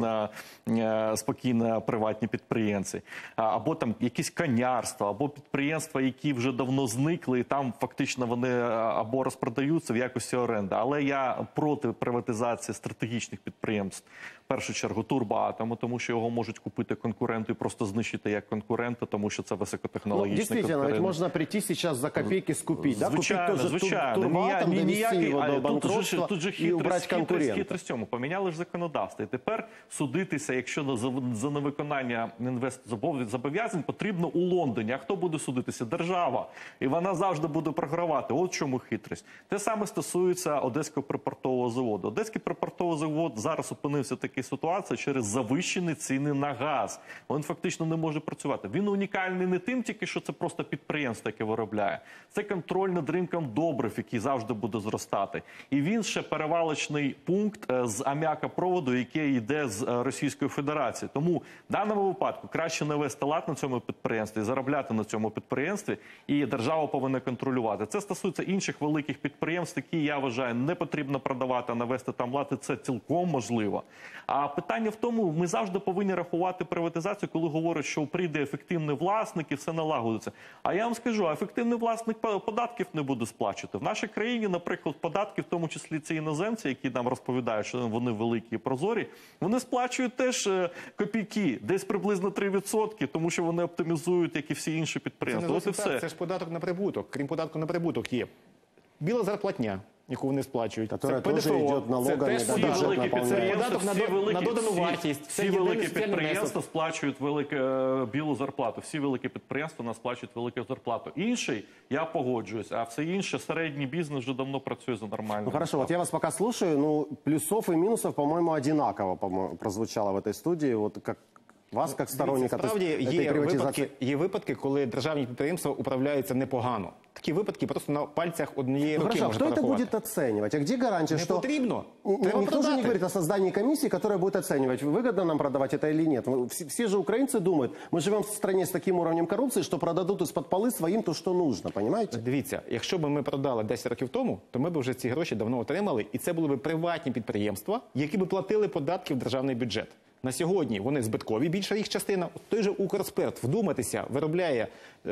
спокійно приватні підприємці. Або там якісь конярства, або підприємства, які вже давно зникли, і там фактично вони або розпродаються в якості оренди. Але я проти приватизації стратегічних підприємств. В першу чергу Турбоатому, тому що його можуть купити конкуренти і просто знищити як конкурента, тому що це високотехнологічний конкурент. Действительно, ведь можно прийти сейчас за копейки скупить, да? Звичайно, Звичайно. Турбоатом, довести его до банкротства и убрать конкурента. Хитрість в цьому. Поміняли ж законодавство. І тепер судитися, якщо за невиконання інвестзобов'язань, потрібно у Лондоні. А хто буде судитися? Держава. І вона завжди буде програвати. От чому хитрість. Те саме стосується Одеського припортового заводу. Одеський припортовий завод зараз опинився в такій ситуації через завищені ціни на газ. Він фактично не може працювати. Він унікальний не тим тільки, що це просто підприємство, яке виробляє. Це контроль над ринком добрив, який завжди буде зростати. І він ще перевалочний пункт з аміакопроводу, який йде з Російської Федерації. Тому в даному випадку краще навести лад на цьому підприємстві, заробляти на цьому підприємстві, і держава повинна контролювати. Це стосується інших великих підприємств, які, я вважаю, не потрібно продавати, а навести там лад, і це цілком можливо. А питання в тому, ми завжди повинні рахувати приватизацію, коли говорять, що прийде ефективний власник і все налагодиться. А я вам скажу, ефективний власник податків не буде сплачувати. В нашій країні, наприклад, податки, в тому числі ці іноземці, які нам розповідають, що вони великі і прозорі, вони сплачують теж копійки, десь приблизно 3%, тому що вони оптимізують, як і всі інші підприємства. Ось і все. Це ж податок на прибуток. Крім податку на прибуток є біла зарплатня, яку вони сплачують. Це ПДФО, це теж податок на додану вартість. Всі великі підприємства сплачують білу зарплату. Всі великі підприємства нас сплачують велику зарплату. Інший, я погоджуюсь, а все інше, середній бізнес вже давно працює за нормально. Ну хорошо, вот я вас пока слушаю, плюсов и минусов, по-моему, одинаково прозвучало в этой студии. Вот как вас, як сторонника цієї приватизації. Є випадки, коли державні підприємства управляються непогано. Такі випадки просто на пальцях однієї руки можна порахувати. Кто это будет оценивать? А где гарантия, не что... потрібно. Никто же не говорит о создании комиссии, которая будет оценивать, выгодно нам продавать это или нет. Все же украинцы думают, мы живем в стране с таким уровнем коррупции, что продадут из-под полы своим то, что нужно, понимаете? Дивіться, якщо б ми продали 10 років тому, то ми б вже ці гроші давно отримали, і це були б приватні підприємства, які б платили податки в державний бюджет. На сьогодні вони збиткові, більша їх частина. Той же Укрспирт, вдумайтеся, виробляє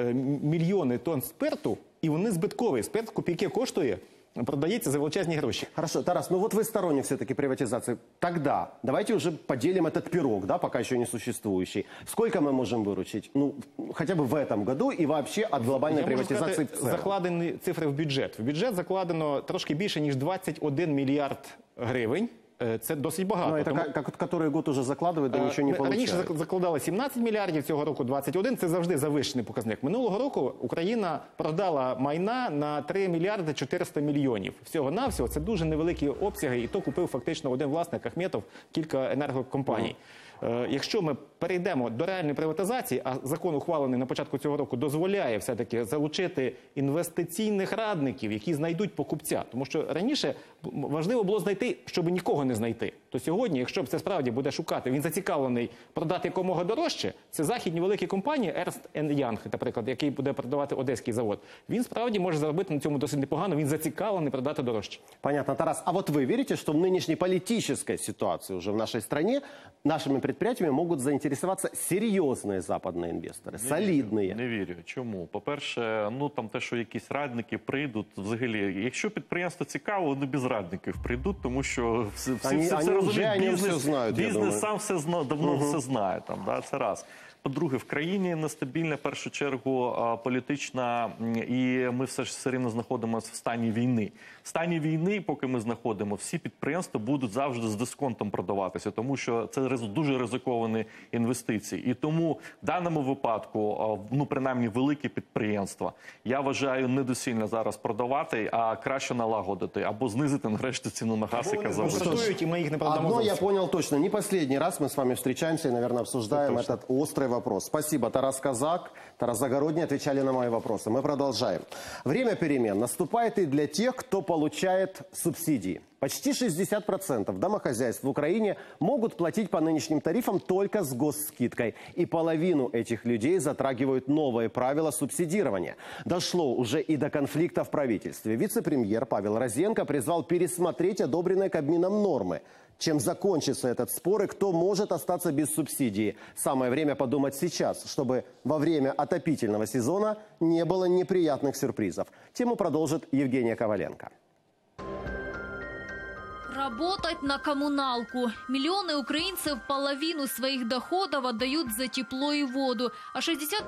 мільйони тонн спирту, і вони збиткові. Спирт копійки коштує, продається за величезні гроші. Хорошо, Тарас, ну вот вы сторонник все-таки приватизации. Тогда давайте уже поделим этот пирог, да, пока еще не существующий. Сколько мы можем выручить? Ну, хотя бы в этом году и вообще от глобальной приватизации в целом. Закладені цифри в бюджет. В бюджет закладено трошки більше, ніж 21 мільярд гривень. Це досить багато. Ну, це, який год уже закладують, да нічого не получають. Раніше закладали 17 мільярдів, цього року 21. Це завжди завищений показник. Минулого року Україна продала майна на 3 мільярди 400 мільйонів. Всього-навсього це дуже невеликі обсяги, і то купив фактично один власник Ахметов, кілька енергокомпаній. Якщо ми перейдемо до реальної приватизації, а закон, ухвалений на початку цього року, дозволяє все-таки залучити інвестиційних радників, які знайдуть покупця. Тому що раніше важливо було знайти, щоб нікого не знайти. То сьогодні, якщо це справді буде шукати, він зацікавлений продати якомога дорожче, це західні великі компанії, Ernst & Young, наприклад, який буде продавати Одеський завод. Він справді може заробити на цьому досить непогано, він зацікавлений продати дорожче. Понятно, Тарас. А вот вы верите, что в нынешней политической ситуации уже в нашей стране нашими предприятиями можуть заінтересуватися серйозні западні інвестори, солідні? Не вірю. Чому? По-перше, там те, що якісь радники прийдуть, взагалі, якщо підприємство цікаво, вони без радників прийдуть, тому що всі все розуміють, бізнес сам давно все знає, це раз. По-друге, в країні нестабільна, в першу чергу, політична, і ми все рівно знаходимося в стані війни. В стані війни, поки ми знаходимо, всі підприємства будуть завжди з дисконтом продаватися, тому що це дуже ризиковані інвестиції. І тому в даному випадку, ну, принаймні, великі підприємства, я вважаю, недоцільно зараз продавати, а краще налагодити або знизити нарешті ціну на газ, яка Бастують, і ми їх не продамо. Одно я понял точно, не последний раз мы с вами встречаемся и, наверное, обсуждаем этот острый вопрос. Спасибо, Тарас Казак, Тарас Загородний отвечали на мои вопросы. Мы продолжаем. Время перемен наступает и для тех, кто получает субсидии. Почти 60% домохозяйств в Украине могут платить по нынешним тарифам только с госскидкой. И половину этих людей затрагивают новые правила субсидирования. Дошло уже и до конфликта в правительстве. Вице-премьер Павел Розенко призвал пересмотреть одобренные Кабмином нормы. Чем закончится этот спор и кто может остаться без субсидии? Самое время подумать сейчас, чтобы во время отопительного сезона не было неприятных сюрпризов. Тему продолжит Евгения Коваленко. Работать на коммуналку. Миллионы украинцев половину своих доходов отдают за тепло и воду, а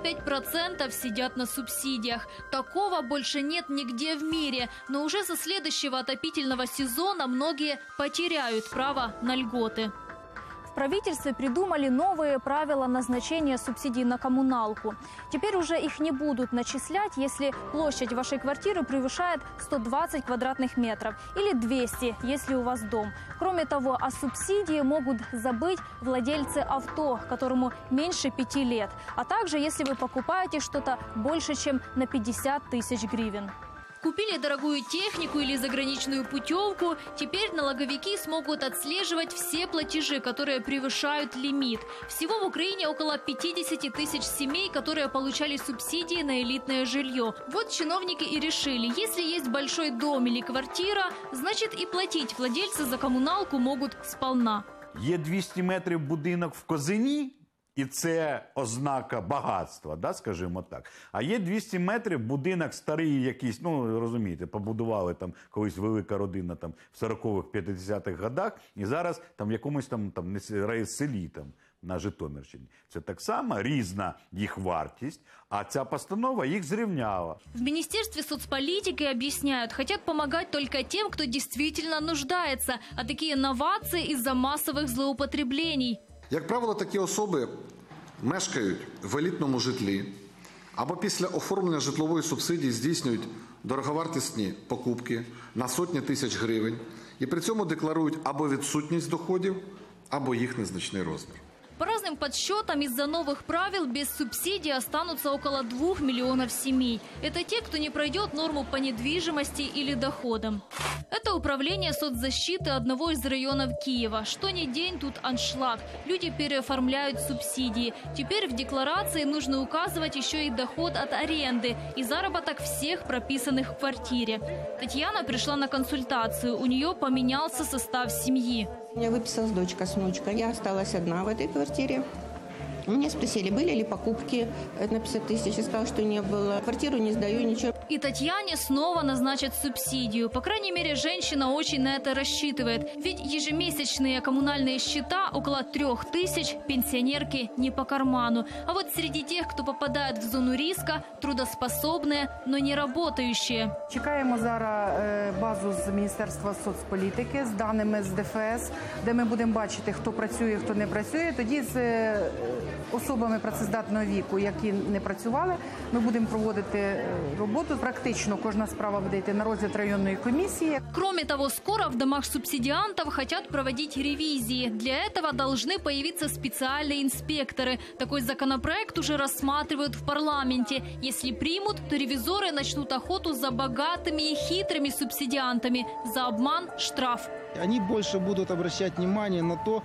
65% сидят на субсидиях. Такого больше нет нигде в мире. Но уже со следующего отопительного сезона многие потеряют право на льготы. В правительстве придумали новые правила назначения субсидий на коммуналку. Теперь уже их не будут начислять, если площадь вашей квартиры превышает 120 квадратных метров или 200, если у вас дом. Кроме того, о субсидии могут забыть владельцы авто, которому меньше 5 лет, а также если вы покупаете что-то больше, чем на 50 тысяч гривен. Купили дорогую технику или заграничную путевку, теперь налоговики смогут отслеживать все платежи, которые превышают лимит. Всего в Украине около 50 тысяч семей, которые получали субсидии на элитное жилье. Вот чиновники и решили, если есть большой дом или квартира, значит и платить владельцы за коммуналку могут сполна. Є 200 метрів будинок в Козині, і це ознака багатства, да, скажімо так. А є 200 метрів будинок старий якийсь, ну, розумієте, побудували там колись велика родина там в 40-х, 50-х годах, і зараз там в якомусь там селі там на Житомирщині. Це так само різна їх вартість, а ця постанова їх зрівняла. В Министерстве соцполитики объясняют, хотят помогать только тем, кто действительно нуждается, а такие новации из-за массовых злоупотреблений. Як правило, такі особи мешкають в елітному житлі або після оформлення житлової субсидії здійснюють дороговартісні покупки на сотні тисяч гривень і при цьому декларують або відсутність доходів, або їх незначний розмір. По разным подсчетам, из-за новых правил без субсидий останутся около 2 миллионов семей. Это те, кто не пройдет норму по недвижимости или доходам. Это управление соцзащиты одного из районов Киева. Что ни день тут аншлаг. Люди переоформляют субсидии. Теперь в декларации нужно указывать еще и доход от аренды и заработок всех прописанных в квартире. Татьяна пришла на консультацию. У нее поменялся состав семьи. У меня выписалась дочка с внучкой. Я осталась одна в этой квартире. Меня спросили, были ли покупки на 50 тысяч. Я сказала, что не было. Квартиру не сдаю, ничего. И Татьяне снова назначат субсидию. По крайней мере, женщина очень на это рассчитывает. Ведь ежемесячные коммунальные счета около 3000 пенсионерки не по карману. А вот среди тех, кто попадает в зону риска, трудоспособные, но не работающие. Чекаємо зараз базу з Міністерства соцполітики з даними з ДФС, де ми будемо бачити, хто працює, хто не працює. Тоді з особами працездатного віку, які не працювали, ми будемо проводити роботу. Практично кожна справа буде йти на розгляд районної комісії. Кроме того, скоро в домах субсидиантов хотят проводить ревизии. Для этого должны появиться специальные инспекторы. Такой законопроект уже рассматривают в парламенте. Если примут, то ревизоры начнут охоту за богатыми и хитрыми субсидиантами. За обман – штраф. Они больше будут обращать внимание на то,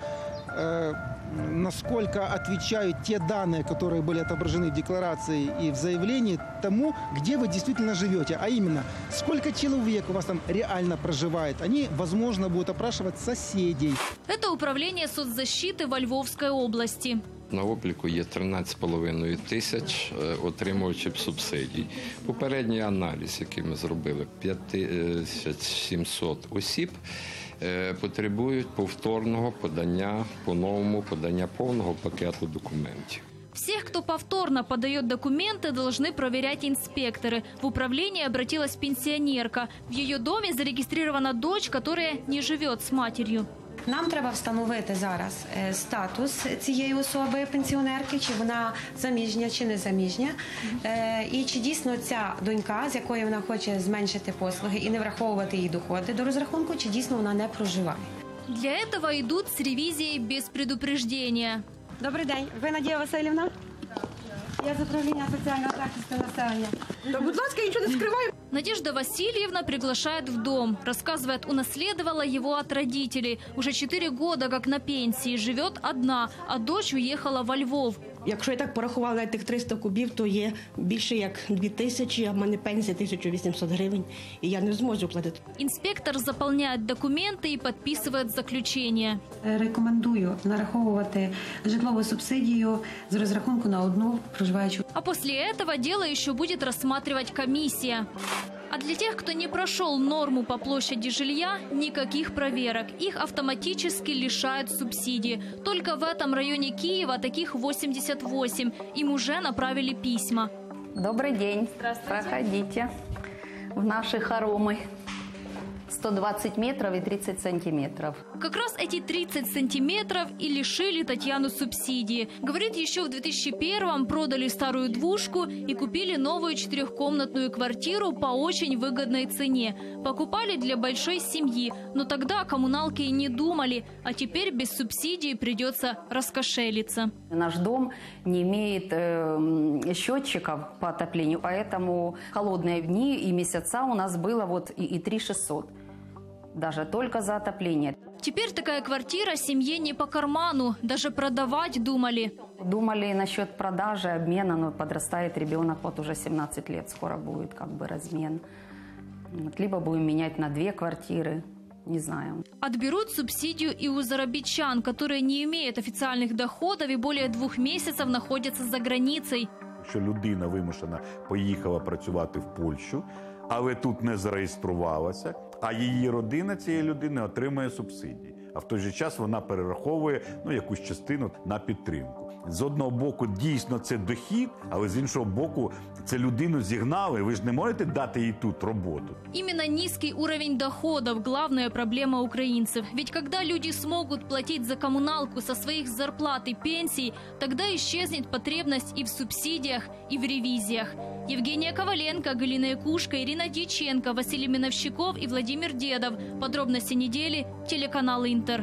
насколько отвечают те данные, которые были отображены в декларации и в заявлении, тому, где вы действительно живете. А именно, сколько человек у вас там реально проживает. Они, возможно, будут опрашивать соседей. Это управление соцзащиты во Львовской области. На обліку є 13,5 тисяч отримувачів субсидій. Попередній аналіз, який ми зробили, 5700 осіб потребують повторного подання, по-новому подання повного пакету документів. Всех, кто повторно подает документы, должны проверять инспекторы. В управление обратилась пенсионерка. В ее доме зарегистрирована дочь, которая не живет с матерью. Нам треба встановити зараз статус цієї особи, пенсіонерки, чи вона заміжня, чи не заміжня. І чи дійсно ця донька, з якої вона хоче зменшити послуги і не враховувати її доходи до розрахунку, чи дійсно вона не проживає. Для этого идут с ревизией без предупреждения. Добрий день. Ви Надія Васильівна? Я з управління соціального захисту населення. Будь ласка, нічого не скриваю. Надежда Васильевна приглашает в дом. Рассказывает, унаследовала его от родителей. Уже 4 года как на пенсии. Живет одна, а дочь уехала во Львов. Якщо я так порахувала на тих 300 кубів, то є більше як 2000, а в мене пенсія 1800 гривень, і я не зможу платити. Инспектор заполняет документы и подписывает заключение. Рекомендую нараховувати житлову субсидію з розрахунку на одну проживаючу. А после этого дело еще будет рассматривать комиссия. А для тех, кто не прошел норму по площади жилья, никаких проверок. Их автоматически лишают субсидии. Только в этом районе Киева таких 88. Им уже направили письма. Добрый день. Здравствуйте. Проходите в наши хоромы. 120 метров и 30 сантиметров. Как раз эти 30 сантиметров и лишили Татьяну субсидии. Говорит, еще в 2001-м продали старую двушку и купили новую 4-комнатную квартиру по очень выгодной цене. Покупали для большой семьи, но тогда о коммуналке и не думали, а теперь без субсидии придется раскошелиться. Наш дом не имеет счетчиков по отоплению, поэтому холодные дни и месяца у нас было вот и 3600. Даже только за отопление. Теперь такая квартира семье не по карману. Даже продавать думали. Думали насчет продажи, обмена, но подрастает ребенок, вот уже 17 лет, скоро будет как бы размен. Вот, либо будем менять на 2 квартиры, не знаю. Отберут субсидию и у заробитчан, которые не имеют официальных доходов и более 2 месяцев находятся за границей. Що людина вимушена поїхала працювати в Польщу, але тут не зареєструвалася, а її родина цієї людини отримує субсидії. А в той же час вона перераховує якусь частину на підтримку. З одного боку, дійсно, це дохід, але з іншого боку, це людину зігнали. Ви ж не можете дати їй тут роботу. Именно низкий уровень доходов – главная проблема украинцев. Ведь когда люди смогут платить за коммуналку со своих зарплат и пенсий, тогда исчезнет потребность и в субсидиях, и в ревизиях. Евгения Коваленко, Галина Якушка, Ирина Дьяченко, Василий Миновщиков и Владимир Дедов. Подробности недели. Телеканал «Интер».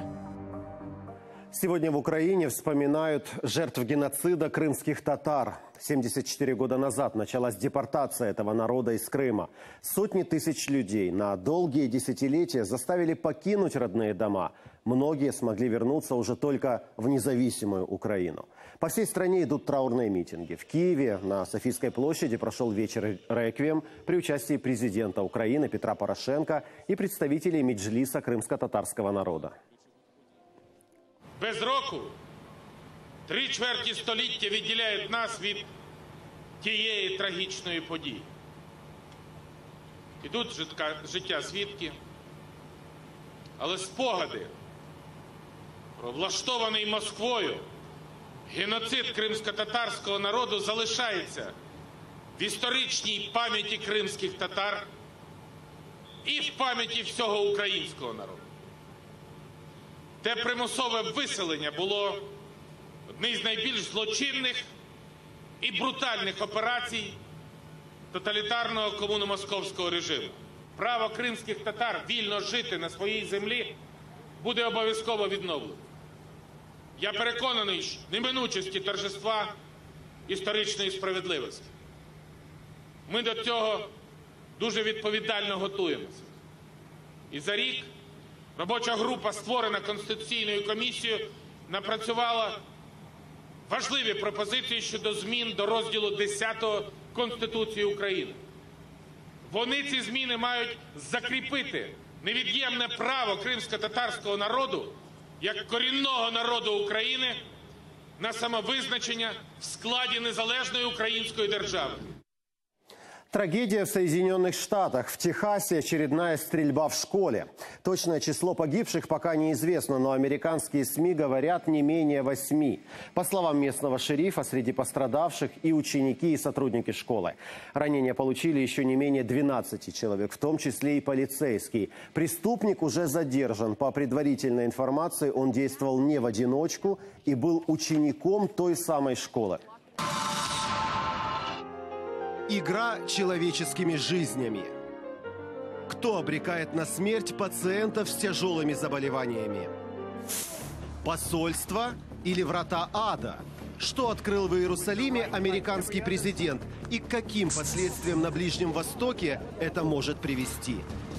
Сегодня в Украине вспоминают жертв геноцида крымских татар. 74 года назад началась депортация этого народа из Крыма. Сотни тысяч людей на долгие десятилетия заставили покинуть родные дома. Многие смогли вернуться уже только в независимую Украину. По всей стране идут траурные митинги. В Киеве на Софийской площади прошел вечер реквием при участии президента Украины Петра Порошенко и представителей Меджлиса крымско-татарского народа. Без року 3/4 століття відділяють нас від тієї трагічної події. Ідуть життя свідки, але спогади про влаштований Москвою геноцид кримсько-татарського народу залишається в історичній пам'яті кримських татар і в пам'яті всього українського народу. Те примусове виселення було однією з найбільш злочинних і брутальних операцій тоталітарного комуно-московського режиму. Право кримських татар вільно жити на своїй землі буде обов'язково відновлено. Я переконаний в неминучості торжества історичної справедливості. Ми до цього дуже відповідально готуємося. І за рік робоча група, створена Конституційною комісією, напрацювала важливі пропозиції щодо змін до розділу 10 Конституції України. Вони, ці зміни, мають закріпити невід'ємне право кримсько-татарського народу як корінного народу України на самовизначення в складі незалежної української держави. Трагедия в Соединенных Штатах. В Техасе очередная стрельба в школе. Точное число погибших пока неизвестно, но американские СМИ говорят не менее 8. По словам местного шерифа, среди пострадавших и ученики, и сотрудники школы. Ранения получили еще не менее 12 человек, в том числе и полицейский. Преступник уже задержан. По предварительной информации, он действовал не в одиночку и был учеником той самой школы. Игра человеческими жизнями. Кто обрекает на смерть пациентов с тяжелыми заболеваниями? Посольство или врата ада? Что открыл в Иерусалиме американский президент и к каким последствиям на Ближнем Востоке это может привести?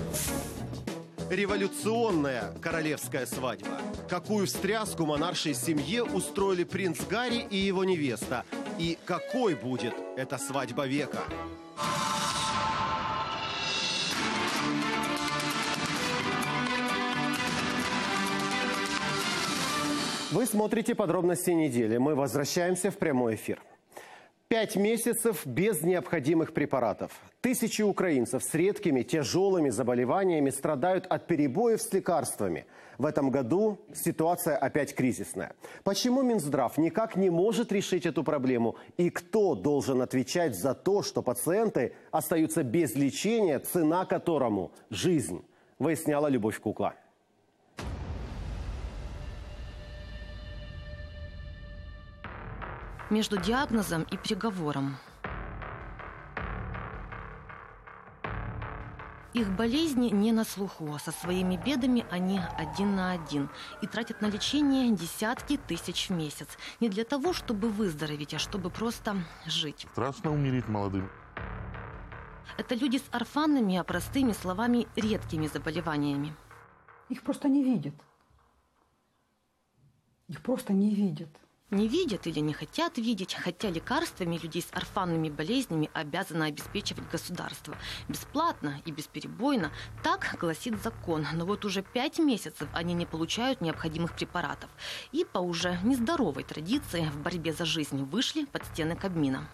Революционная королевская свадьба. Какую встряску монаршей семье устроили принц Гарри и его невеста? И какой будет эта свадьба века? Вы смотрите подробности недели. Мы возвращаемся в прямой эфир. 5 месяцев без необходимых препаратов. Тысячи украинцев с редкими тяжелыми заболеваниями страдают от перебоев с лекарствами. В этом году ситуация опять кризисная. Почему Минздрав никак не может решить эту проблему? И кто должен отвечать за то, что пациенты остаются без лечения, цена которому – жизнь? Выясняла Любовь Кукла. Между диагнозом и приговором. Их болезни не на слуху. Со своими бедами они один на один. И тратят на лечение десятки тысяч в месяц. Не для того, чтобы выздороветь, а чтобы просто жить. Страшно умереть молодым. Это люди с орфанными, а простыми словами, редкими заболеваниями. Их просто не видят. Их просто не видят. Не видят или не хотят видеть, хотя лекарствами людей с орфанными болезнями обязано обеспечивать государство. Бесплатно и бесперебойно. Так гласит закон. Но вот уже 5 месяцев они не получают необходимых препаратов. И по уже нездоровой традиции в борьбе за жизнь вышли под стены Кабмина.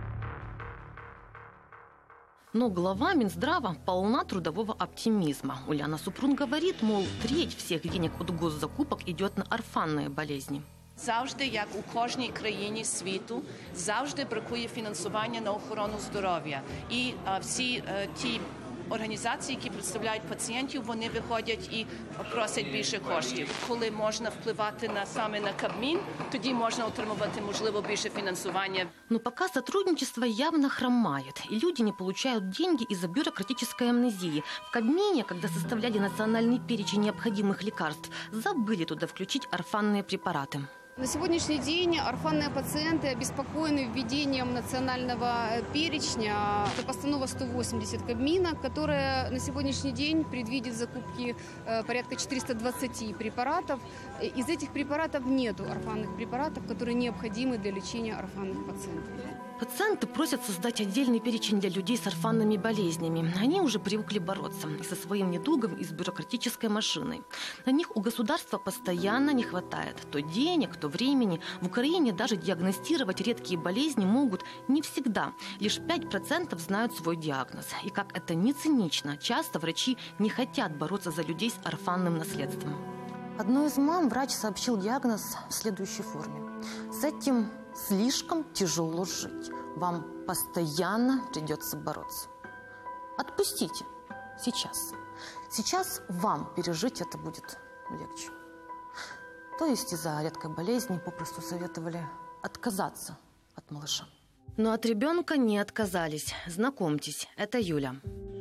Но глава Минздрава полна трудового оптимизма. Уляна Супрун говорит, мол, треть всех денег от госзакупок идет на орфанные болезни. Завжди, як у кожній країні світу, завжди бракує фінансування на охорону здоров'я. І всі ті організації, які представляють пацієнтів, вони виходять і просять більше коштів. Коли можна впливати саме на Кабмін, тоді можна отримувати, можливо, більше финансирования. Но пока сотрудничество явно хромает, и люди не получают деньги из-за бюрократической амнезии. В Кабмине, когда составляли национальный перечень необходимых лекарств, забыли туда включить орфанные препараты. На сегодняшний день орфанные пациенты обеспокоены введением национального перечня. Это постанова 180 Кабмина, которая на сегодняшний день предвидит закупки порядка 420 препаратов. Из этих препаратов нет орфанных препаратов, которые необходимы для лечения орфанных пациентов. Пациенты просят создать отдельный перечень для людей с орфанными болезнями. Они уже привыкли бороться и со своим недугом, и с бюрократической машиной. На них у государства постоянно не хватает то денег, то времени. В Украине даже диагностировать редкие болезни могут не всегда. Лишь 5% знают свой диагноз. И как это ни цинично, часто врачи не хотят бороться за людей с орфанным наследством. Одной из мам врач сообщил диагноз в следующей форме. С этим слишком тяжело жить. Вам постоянно придется бороться. Отпустите. Сейчас. Сейчас вам пережить это будет легче. То есть из-за редкой болезни попросту советовали отказаться от малыша. Но от ребенка не отказались. Знакомьтесь, это Юля.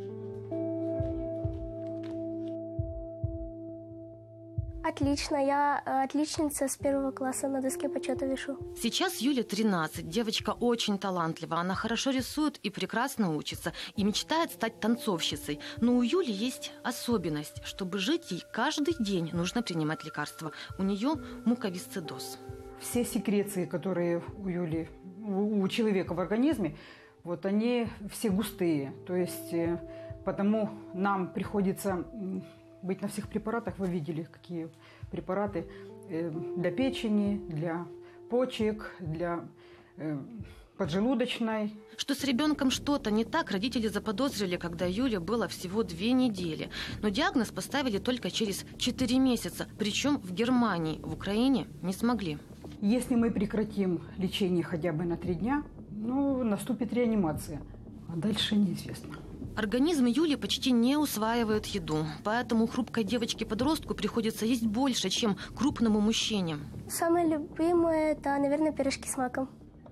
Отлично, я отличница с 1 класса, на доске почета вешу. Сейчас Юле 13, девочка очень талантлива, она хорошо рисует и прекрасно учится, и мечтает стать танцовщицей. Но у Юли есть особенность, чтобы жить ей каждый день нужно принимать лекарства. У нее муковисцидоз. Все секреции, которые у Юли, у человека в организме, вот они все густые, то есть потому нам приходится быть на всех препаратах. Вы видели, какие препараты для печени, для почек, для поджелудочной. Что с ребенком что-то не так, родители заподозрили, когда Юле было всего 2 недели. Но диагноз поставили только через 4 месяца, причем в Германии, в Украине не смогли. Если мы прекратим лечение хотя бы на 3 дня, наступит реанимация, а дальше неизвестно. Организм Юли почти не усваивает еду, поэтому хрупкой девочке-подростку приходится есть больше, чем крупному мужчине. Самое любимое – это, наверное, пирожки с маком.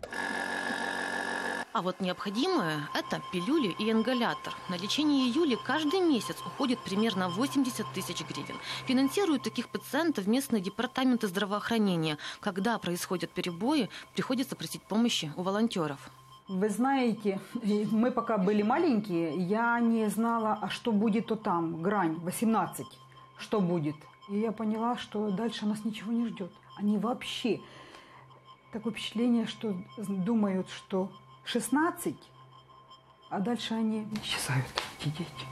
А вот необходимое – это пилюли и ингалятор. На лечение Юли каждый месяц уходит примерно 80 тысяч гривен. Финансируют таких пациентов местные департаменты здравоохранения. Когда происходят перебои, приходится просить помощи у волонтеров. Вы знаете, мы пока были маленькие, я не знала, а что будет то там, грань, 18, что будет. И я поняла, что дальше нас ничего не ждет. Они вообще, такое впечатление, что думают, что 16, а дальше они исчезают, эти дети.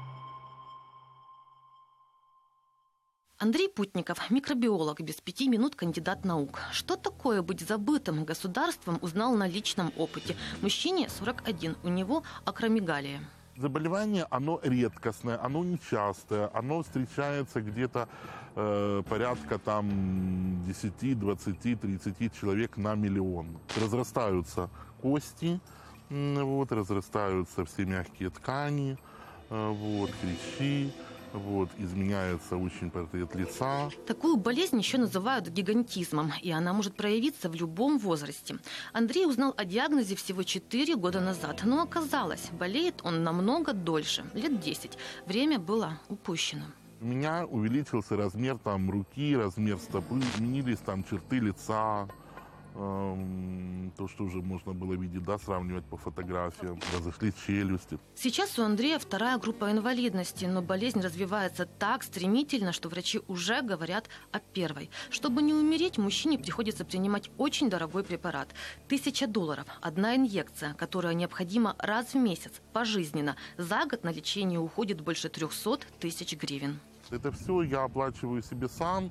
Андрей Путников, микробиолог, без 5 минут кандидат наук. Что такое быть забытым государством, узнал на личном опыте. Мужчине 41, у него акромегалия. Заболевание, оно редкостное, оно нечастое, оно встречается где-то порядка 10, 20, 30 человек на миллион. Разрастаются кости, разрастаются все мягкие ткани, хрящи. Изменяется очень портрет лица. Такую болезнь еще называют гигантизмом, и она может проявиться в любом возрасте. Андрей узнал о диагнозе всего 4 года назад, но оказалось, болеет он намного дольше, лет 10. Время было упущено. У меня увеличился размер руки, размер стопы, изменились черты лица. То, что уже можно было видеть, сравнивать по фотографиям. Разошлись челюсти. Сейчас у Андрея 2-я группа инвалидности, но болезнь развивается так стремительно, что врачи уже говорят о 1-й. Чтобы не умереть, мужчине приходится принимать очень дорогой препарат. $1000. Одна инъекция, которая необходима раз в месяц, пожизненно. За год на лечение уходит больше 300 тысяч гривен. Это все я оплачиваю себе сам.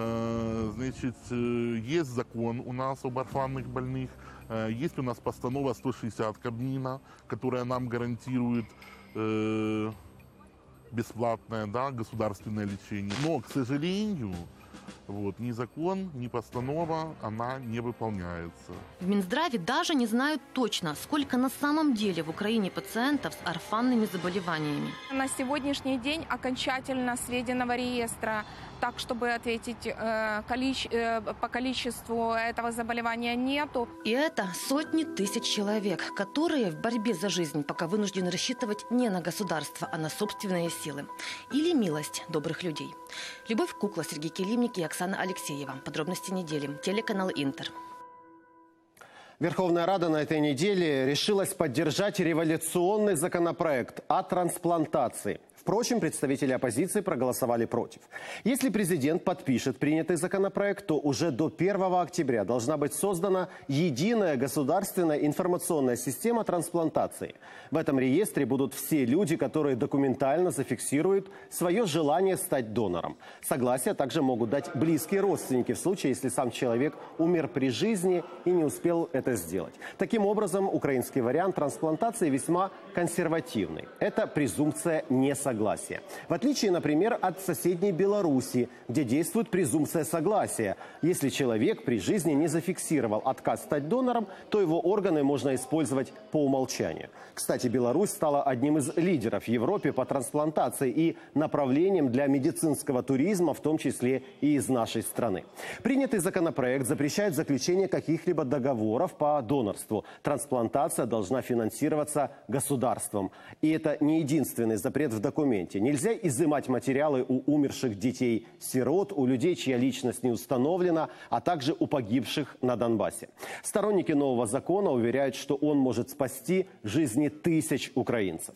Есть закон у нас об орфанных больных, есть у нас постанова 160 Кабмина, которая нам гарантирует бесплатное государственное лечение. Но, к сожалению, ни закон, ни постанова, она не выполняется. В Минздраве даже не знают точно, сколько на самом деле в Украине пациентов с орфанными заболеваниями. На сегодняшний день окончательно сведенного реестра, так, чтобы ответить по количеству этого заболевания, нету. И это сотни тысяч человек, которые в борьбе за жизнь пока вынуждены рассчитывать не на государство, а на собственные силы. Или милость добрых людей. Любовь Кукла, Сергей Келимник и Оксана Алексеева. Подробности недели. Телеканал Интер. Верховная Рада на этой неделе решилась поддержать революционный законопроект о трансплантации. Впрочем, представители оппозиции проголосовали против. Если президент подпишет принятый законопроект, то уже до 1 октября должна быть создана единая государственная информационная система трансплантации. В этом реестре будут все люди, которые документально зафиксируют свое желание стать донором. Согласие также могут дать близкие родственники в случае, если сам человек умер при жизни и не успел это сделать. Таким образом, украинский вариант трансплантации весьма консервативный. Это презумпция несогласия. В отличие, например, от соседней Беларуси, где действует презумпция согласия. Если человек при жизни не зафиксировал отказ стать донором, то его органы можно использовать по умолчанию. Кстати, Беларусь стала одним из лидеров в Европе по трансплантации и направлением для медицинского туризма, в том числе и из нашей страны. Принятый законопроект запрещает заключение каких-либо договоров по донорству. Трансплантация должна финансироваться государством. И это не единственный запрет в документе. Нельзя изымать материалы у умерших детей-сирот, у людей, чья личность не установлена, а также у погибших на Донбассе. Сторонники нового закона уверяют, что он может спасти жизни тысяч українців.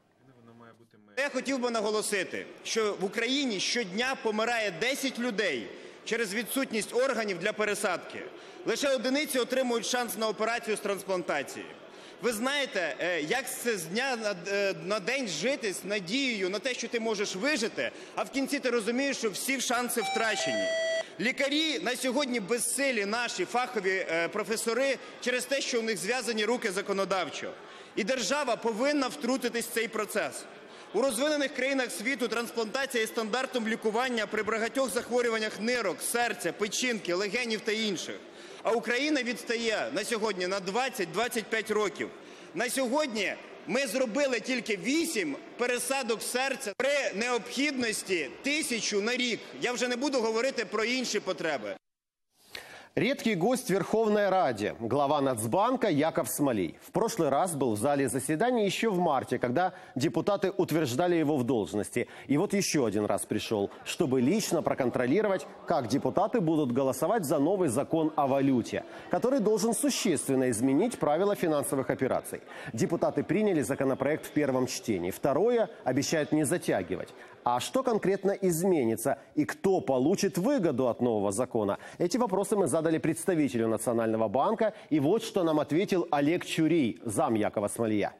Я хотів би наголосити, що в Україні щодня помирає 10 людей через відсутність органів для пересадки. Лише одиниці отримують шанс на операцію з трансплантації. Ви знаєте, як це з дня на день жити з надією на те, що ти можеш вижити, а в кінці ти розумієш, що всі шанси втрачені. Лікарі на сьогодні безсилі, наші фахові професори, через те, що у них зв'язані руки законодавчо. І держава повинна втрутитись в цей процес. У розвинених країнах світу трансплантація є стандартом лікування при багатьох захворюваннях нирок, серця, печінки, легенів та інших. А Україна відстає на сьогодні на 20-25 років. На сьогодні ми зробили тільки 8 пересадок серця при необхідності 1000 на рік. Я вже не буду говорити про інші потреби. Редкий гость в Верховной Раде, глава Нацбанка Яков Смолей. В прошлый раз был в зале заседаний еще в марте, когда депутаты утверждали его в должности. И вот еще один раз пришел, чтобы лично проконтролировать, как депутаты будут голосовать за новый закон о валюте, который должен существенно изменить правила финансовых операций. Депутаты приняли законопроект в первом чтении. Второе обещают не затягивать. А что конкретно изменится и кто получит выгоду от нового закона? Эти вопросы мы задали представителю Национального банка. И вот что нам ответил Олег Чурий, зам Якова Смолея.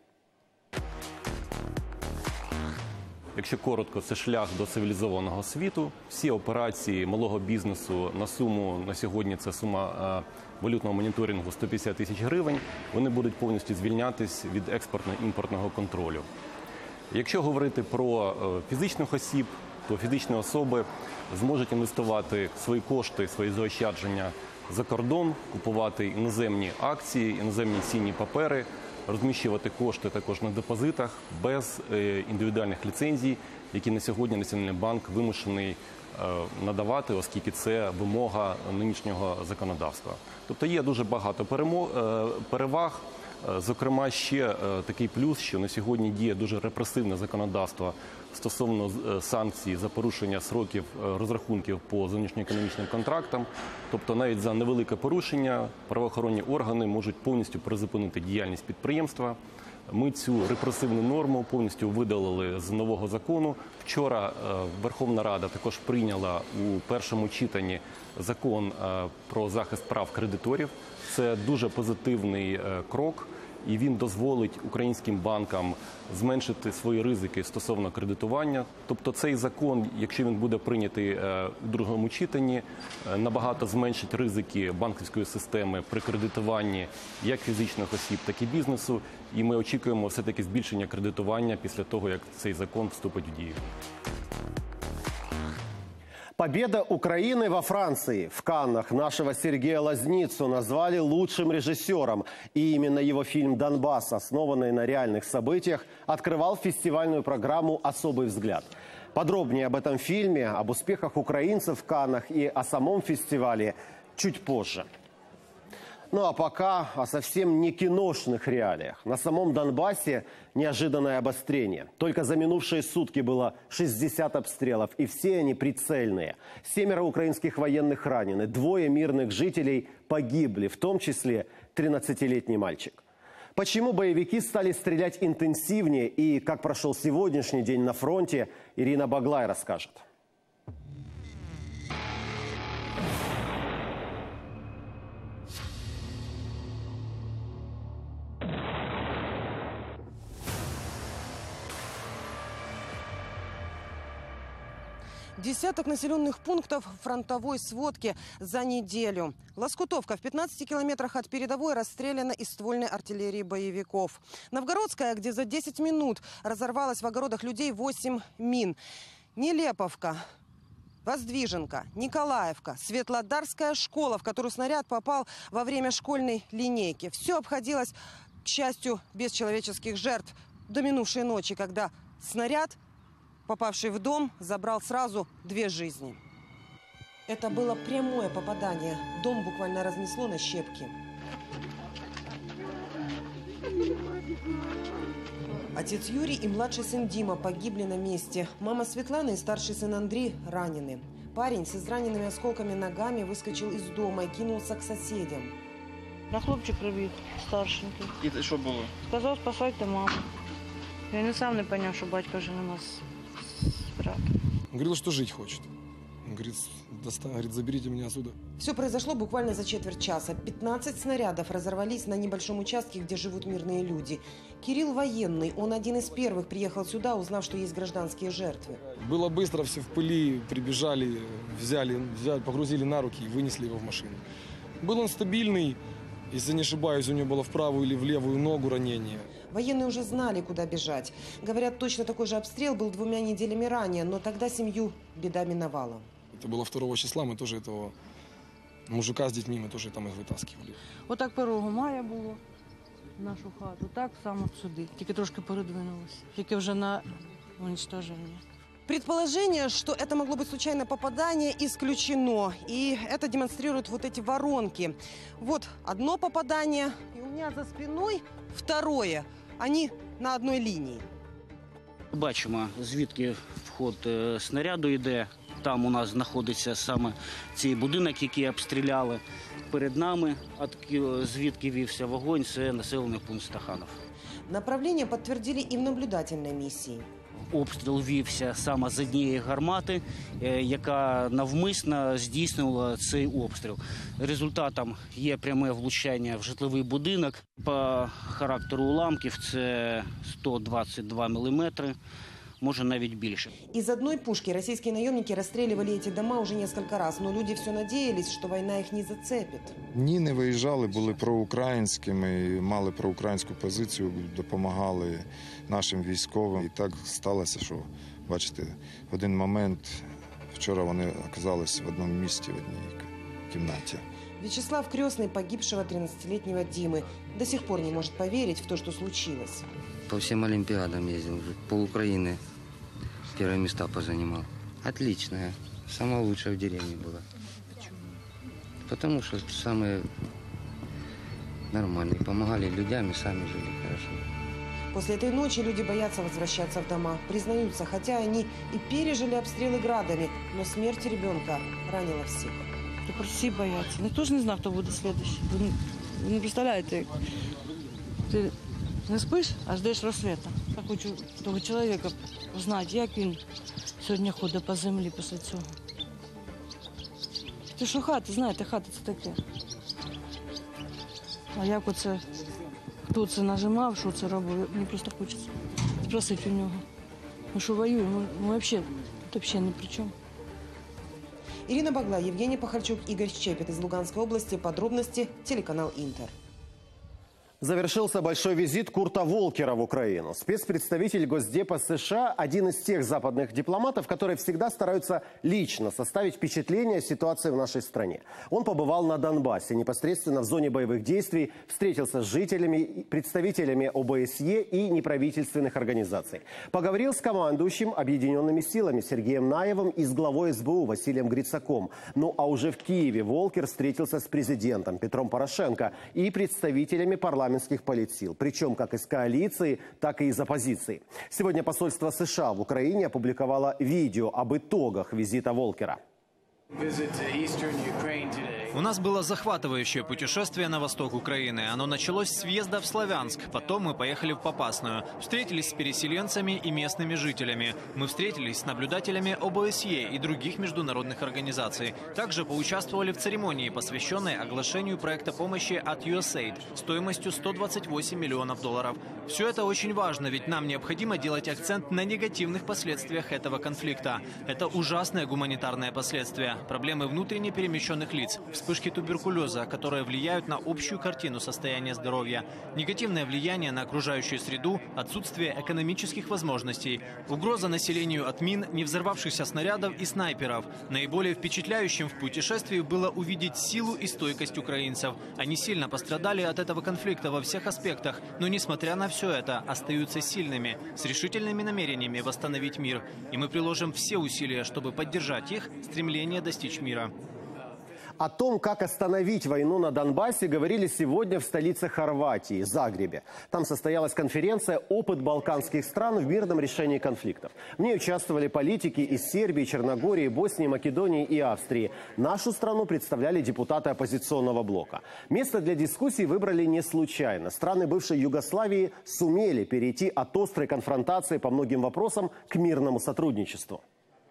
Якщо коротко, це шлях до цивілізованого світу. Всі операції малого бізнесу на суму, на сьогодні це сума валютного моніторингу 150 тисяч гривень, вони будуть повністю звільнятись від експортно-імпортного контролю. Якщо говорити про фізичних осіб, то фізичні особи зможуть інвестувати свої кошти, свої заощадження за кордон, купувати іноземні акції, іноземні цінні папери, розміщувати кошти також на депозитах без індивідуальних ліцензій, які на сьогодні Національний банк вимушений надавати, оскільки це вимога нинішнього законодавства. Тобто є дуже багато переваг. Зокрема, ще такий плюс, що на сьогодні діє дуже репресивне законодавство стосовно санкцій за порушення сроків розрахунків по зовнішньоекономічним контрактам. Тобто навіть за невелике порушення правоохоронні органи можуть повністю призупинити діяльність підприємства. Ми цю репресивну норму повністю видалили з нового закону. Вчора Верховна Рада також прийняла у першому читанні закон про захист прав кредиторів. Це дуже позитивний крок, і він дозволить українським банкам зменшити свої ризики стосовно кредитування. Тобто цей закон, якщо він буде прийнятий у другому читанні, набагато зменшить ризики банківської системи при кредитуванні як фізичних осіб, так і бізнесу. І ми очікуємо все-таки збільшення кредитування після того, як цей закон вступить в дію. Победа Украины во Франции. В Каннах нашего Сергея Лазницу назвали лучшим режиссером. И именно его фильм «Донбасс», основанный на реальных событиях, открывал фестивальную программу «Особый взгляд». Подробнее об этом фильме, об успехах украинцев в Каннах и о самом фестивале чуть позже. Ну а пока о совсем не киношных реалиях. На самом Донбассе неожиданное обострение. Только за минувшие сутки было 60 обстрелов, и все они прицельные. 7 украинских военных ранены, 2 мирных жителей погибли, в том числе 13-летний мальчик. Почему боевики стали стрелять интенсивнее и как прошел сегодняшний день на фронте, Ирина Баглай расскажет. Десяток населенных пунктов фронтовой сводки за неделю. Лоскутовка в 15 километрах от передовой расстреляна из ствольной артиллерии боевиков. Новгородская, где за 10 минут разорвалось в огородах людей 8 мин. Нелеповка, Воздвиженка, Николаевка, Светлодарская школа, в которую снаряд попал во время школьной линейки. Все обходилось, к счастью, без человеческих жертв до минувшей ночи, когда снаряд, попавший в дом, забрал сразу 2 жизни. Это было прямое попадание. Дом буквально разнесло на щепки. Отец Юрий и младший сын Дима погибли на месте. Мама Светлана и старший сын Андрей ранены. Парень с израненными осколками ногами выскочил из дома и кинулся к соседям. На хлопчик прибіг, старшенький. І що було? Сказав, спасайте маму. Він і сам не поняв, що батька вже нема з братом. Он говорил, что жить хочет. Он говорит, заберите меня отсюда. Все произошло буквально за четверть часа. 15 снарядов разорвались на небольшом участке, где живут мирные люди. Кирилл военный. Он один из первых приехал сюда, узнав, что есть гражданские жертвы. Было быстро, все в пыли, прибежали, взяли, погрузили на руки и вынесли его в машину. Был он стабильный. Если не ошибаюсь, у него было в правую или в левую ногу ранение. Военные уже знали, куда бежать. Говорят, точно такой же обстрел был 2 неделями ранее, но тогда семью беда миновала. Это было 2 числа, мы тоже этого мужика з дітьми, ми теж там їх витаскивали. Отак 1 мая було в нашу хату, так само сюди. Тільки трошки передвинулося, тільки вже на уничтоження. Предположение, что это могло быть случайное попадание, исключено. И это демонстрируют вот эти воронки. Вот одно попадание, и у меня за спиной 2. Они на одной линии. Бачимо, звідки вход снаряду йде. Там у нас знаходиться саме цей будинок, який обстріляли. Перед нами, звідки вівся вогонь, це населений пункт Стаханов. Направление подтвердили и в наблюдательной миссии. Обстріл вівся саме з однієї гармати, яка навмисно здійснювала цей обстріл. Результатом є пряме влучання в житловий будинок. По характеру уламків це 122 мм, може навіть більше. Из одной пушки российские наемники расстреливали эти дома уже несколько раз, но люди все надеялись, что война их не зацепит. Ні, не виїжджали, були проукраїнськими, мали проукраїнську позицію, допомагали нашим військовим. І так сталося, що, бачите, в один момент, вчора вони оказалися в одному місті, в одній кімнаті. Вячеслав Крестный, погибшего 13-летнего Димы, до сих пор не может поверить в то, что случилось. По всем олимпиадам ездил, пол Украины первые места позанимал. Отличная, самая лучшая в деревне была. Потому что самые нормальные, помогали людям и сами жили хорошо. После этой ночи люди боятся возвращаться в дома. Признаются, хотя они и пережили обстрелы градами, но смерть ребенка ранила всех. Тепер всі бояться. Ніхто ж не знав, хто буде слідуючий. Ви не представляєте, ти не спиш, а ждеш розсвіту. Я хочу того чоловіка знати, як він сьогодні ходить по землі після цього. Ти що хата, знаєте, хата це таке. А як оце, хто це нажимав, що це робив, мені просто хочеться спросити у нього. Ми що воюємо, ми взагалі ні при чому. Ирина Багла, Евгений Пахальчук, Игорь Щепет из Луганской области. Подробности телеканал Интер. Завершился большой визит Курта Волкера в Украину. Спецпредставитель Госдепа США – один из тех западных дипломатов, которые всегда стараются лично составить впечатление о ситуации в нашей стране. Он побывал на Донбассе, непосредственно в зоне боевых действий, встретился с жителями, представителями ОБСЕ и неправительственных организаций. Поговорил с командующим объединенными силами Сергеем Наевым и с главой СБУ Василием Грицаком. Ну а уже в Киеве Волкер встретился с президентом Петром Порошенко и представителями парламентских политсил, причем как из коалиции, так и из оппозиции. Сегодня посольство США в Украине опубликовало видео об итогах визита Волкера. У нас было захватывающее путешествие на восток Украины. Оно началось с въезда в Славянск. Потом мы поехали в Попасную. Встретились с переселенцами и местными жителями. Мы встретились с наблюдателями ОБСЕ и других международных организаций. Также поучаствовали в церемонии, посвященной оглашению проекта помощи от USAID стоимостью $128 миллионов. Все это очень важно, ведь нам необходимо делать акцент на негативных последствиях этого конфликта. Это ужасные гуманитарные последствия. Проблемы внутренне перемещенных лиц, вспышки туберкулеза, которые влияют на общую картину состояния здоровья, негативное влияние на окружающую среду, отсутствие экономических возможностей, угроза населению от мин, не взорвавшихся снарядов и снайперов. Наиболее впечатляющим в путешествии было увидеть силу и стойкость украинцев. Они сильно пострадали от этого конфликта во всех аспектах, но несмотря на все это, остаются сильными, с решительными намерениями восстановить мир. И мы приложим все усилия, чтобы поддержать их стремление достичь мира. О том, как остановить войну на Донбассе, говорили сегодня в столице Хорватии, Загребе. Там состоялась конференция «Опыт балканских стран в мирном решении конфликтов». В ней участвовали политики из Сербии, Черногории, Боснии, Македонии и Австрии. Нашу страну представляли депутаты оппозиционного блока. Место для дискуссий выбрали не случайно. Страны бывшей Югославии сумели перейти от острой конфронтации по многим вопросам к мирному сотрудничеству.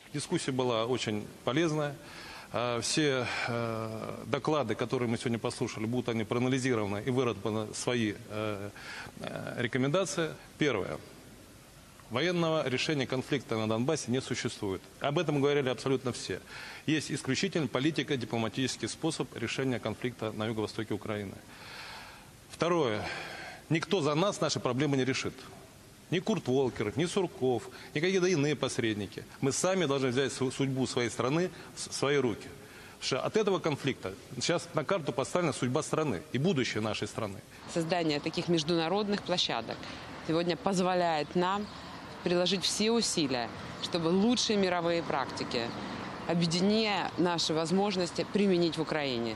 Дискуссия была очень полезная. Все доклады, которые мы сегодня послушали, будут они проанализированы и выработаны свои рекомендации. Первое. Военного решения конфликта на Донбассе не существует. Об этом говорили абсолютно все. Есть исключительно политико-дипломатический способ решения конфликта на юго-востоке Украины. Второе. Никто за нас наши проблемы не решит. Ни Курт Волкер, ни Сурков, ни какие-то иные посредники. Мы сами должны взять судьбу своей страны в свои руки. Потому что от этого конфликта сейчас на карту поставлена судьба страны и будущее нашей страны. Создание таких международных площадок сегодня позволяет нам приложить все усилия, чтобы лучшие мировые практики, объединяя наши возможности, применить в Украине.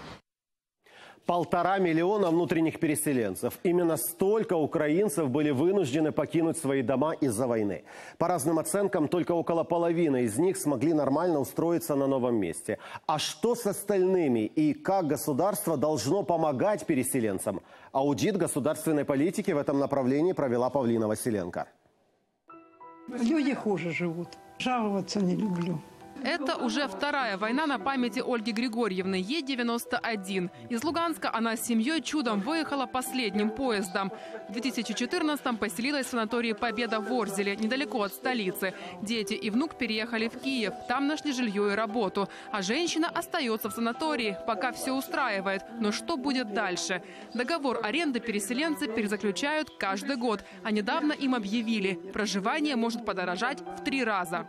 1,5 миллиона внутренних переселенцев. Именно столько украинцев были вынуждены покинуть свои дома из-за войны. По разным оценкам, только около половины из них смогли нормально устроиться на новом месте. А что с остальными и как государство должно помогать переселенцам? Аудит государственной политики в этом направлении провела Павлина Василенко. Люди хуже живут. Жаловаться не люблю. Это уже вторая война на памяти Ольги Григорьевны. Ей 91. Из Луганска она с семьей чудом выехала последним поездом. В 2014-м поселилась в санатории «Победа» в Ворзеле, недалеко от столицы. Дети и внук переехали в Киев. Там нашли жилье и работу. А женщина остается в санатории, пока все устраивает. Но что будет дальше? Договор аренды переселенцы перезаключают каждый год. А недавно им объявили, проживание может подорожать в 3 раза.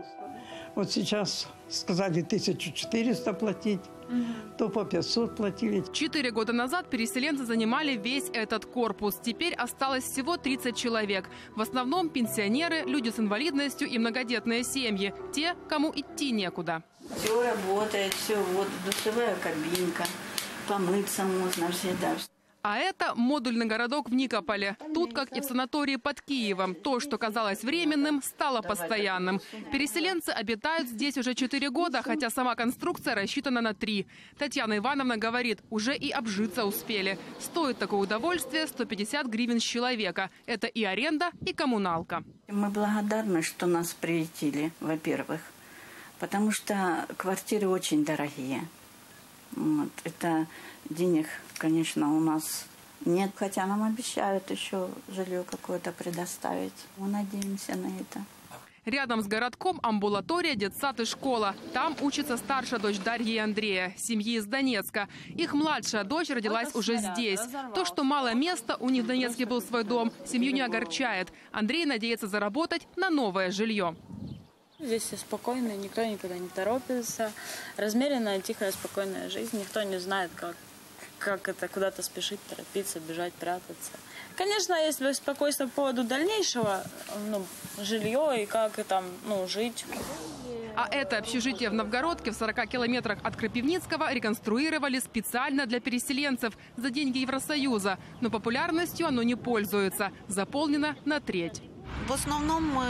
Вот сейчас сказали 1400 платить, то по 500 платили. 4 года назад переселенцы занимали весь этот корпус. Теперь осталось всего 30 человек. В основном пенсионеры, люди с инвалидностью и многодетные семьи. Те, кому идти некуда. Все работает, все, вот душевая кабинка, помыться можно всегда. А это модульный городок в Никополе. Тут, как и в санатории под Киевом, то, что казалось временным, стало постоянным. Переселенцы обитают здесь уже 4 года, хотя сама конструкция рассчитана на 3. Татьяна Ивановна говорит, уже и обжиться успели. Стоит такое удовольствие 150 гривен с человека. Это и аренда, и коммуналка. Мы благодарны, что нас приютили, во-первых, потому что квартиры очень дорогие. Вот. Это денег, конечно, у нас нет, хотя нам обещают еще жилье какое-то предоставить. Мы надеемся на это. Рядом с городком амбулатория, детсад и школа. Там учится старшая дочь Дарьи и Андрея, семьи из Донецка. Их младшая дочь родилась уже здесь. То, что мало места, у них в Донецке был свой дом, семью не огорчает. Андрей надеется заработать на новое жилье. Здесь все спокойно, никто никуда не торопится. Размеренная, тихая, спокойная жизнь. Никто не знает, как это куда-то спешить, торопиться, бежать, прятаться. Конечно, есть беспокойство по поводу дальнейшего, жилье и как там, жить. А это общежитие в Новгородке в 40 километрах от Крапивницкого реконструировали специально для переселенцев за деньги Евросоюза. Но популярностью оно не пользуется. Заполнено на 1/3. В основному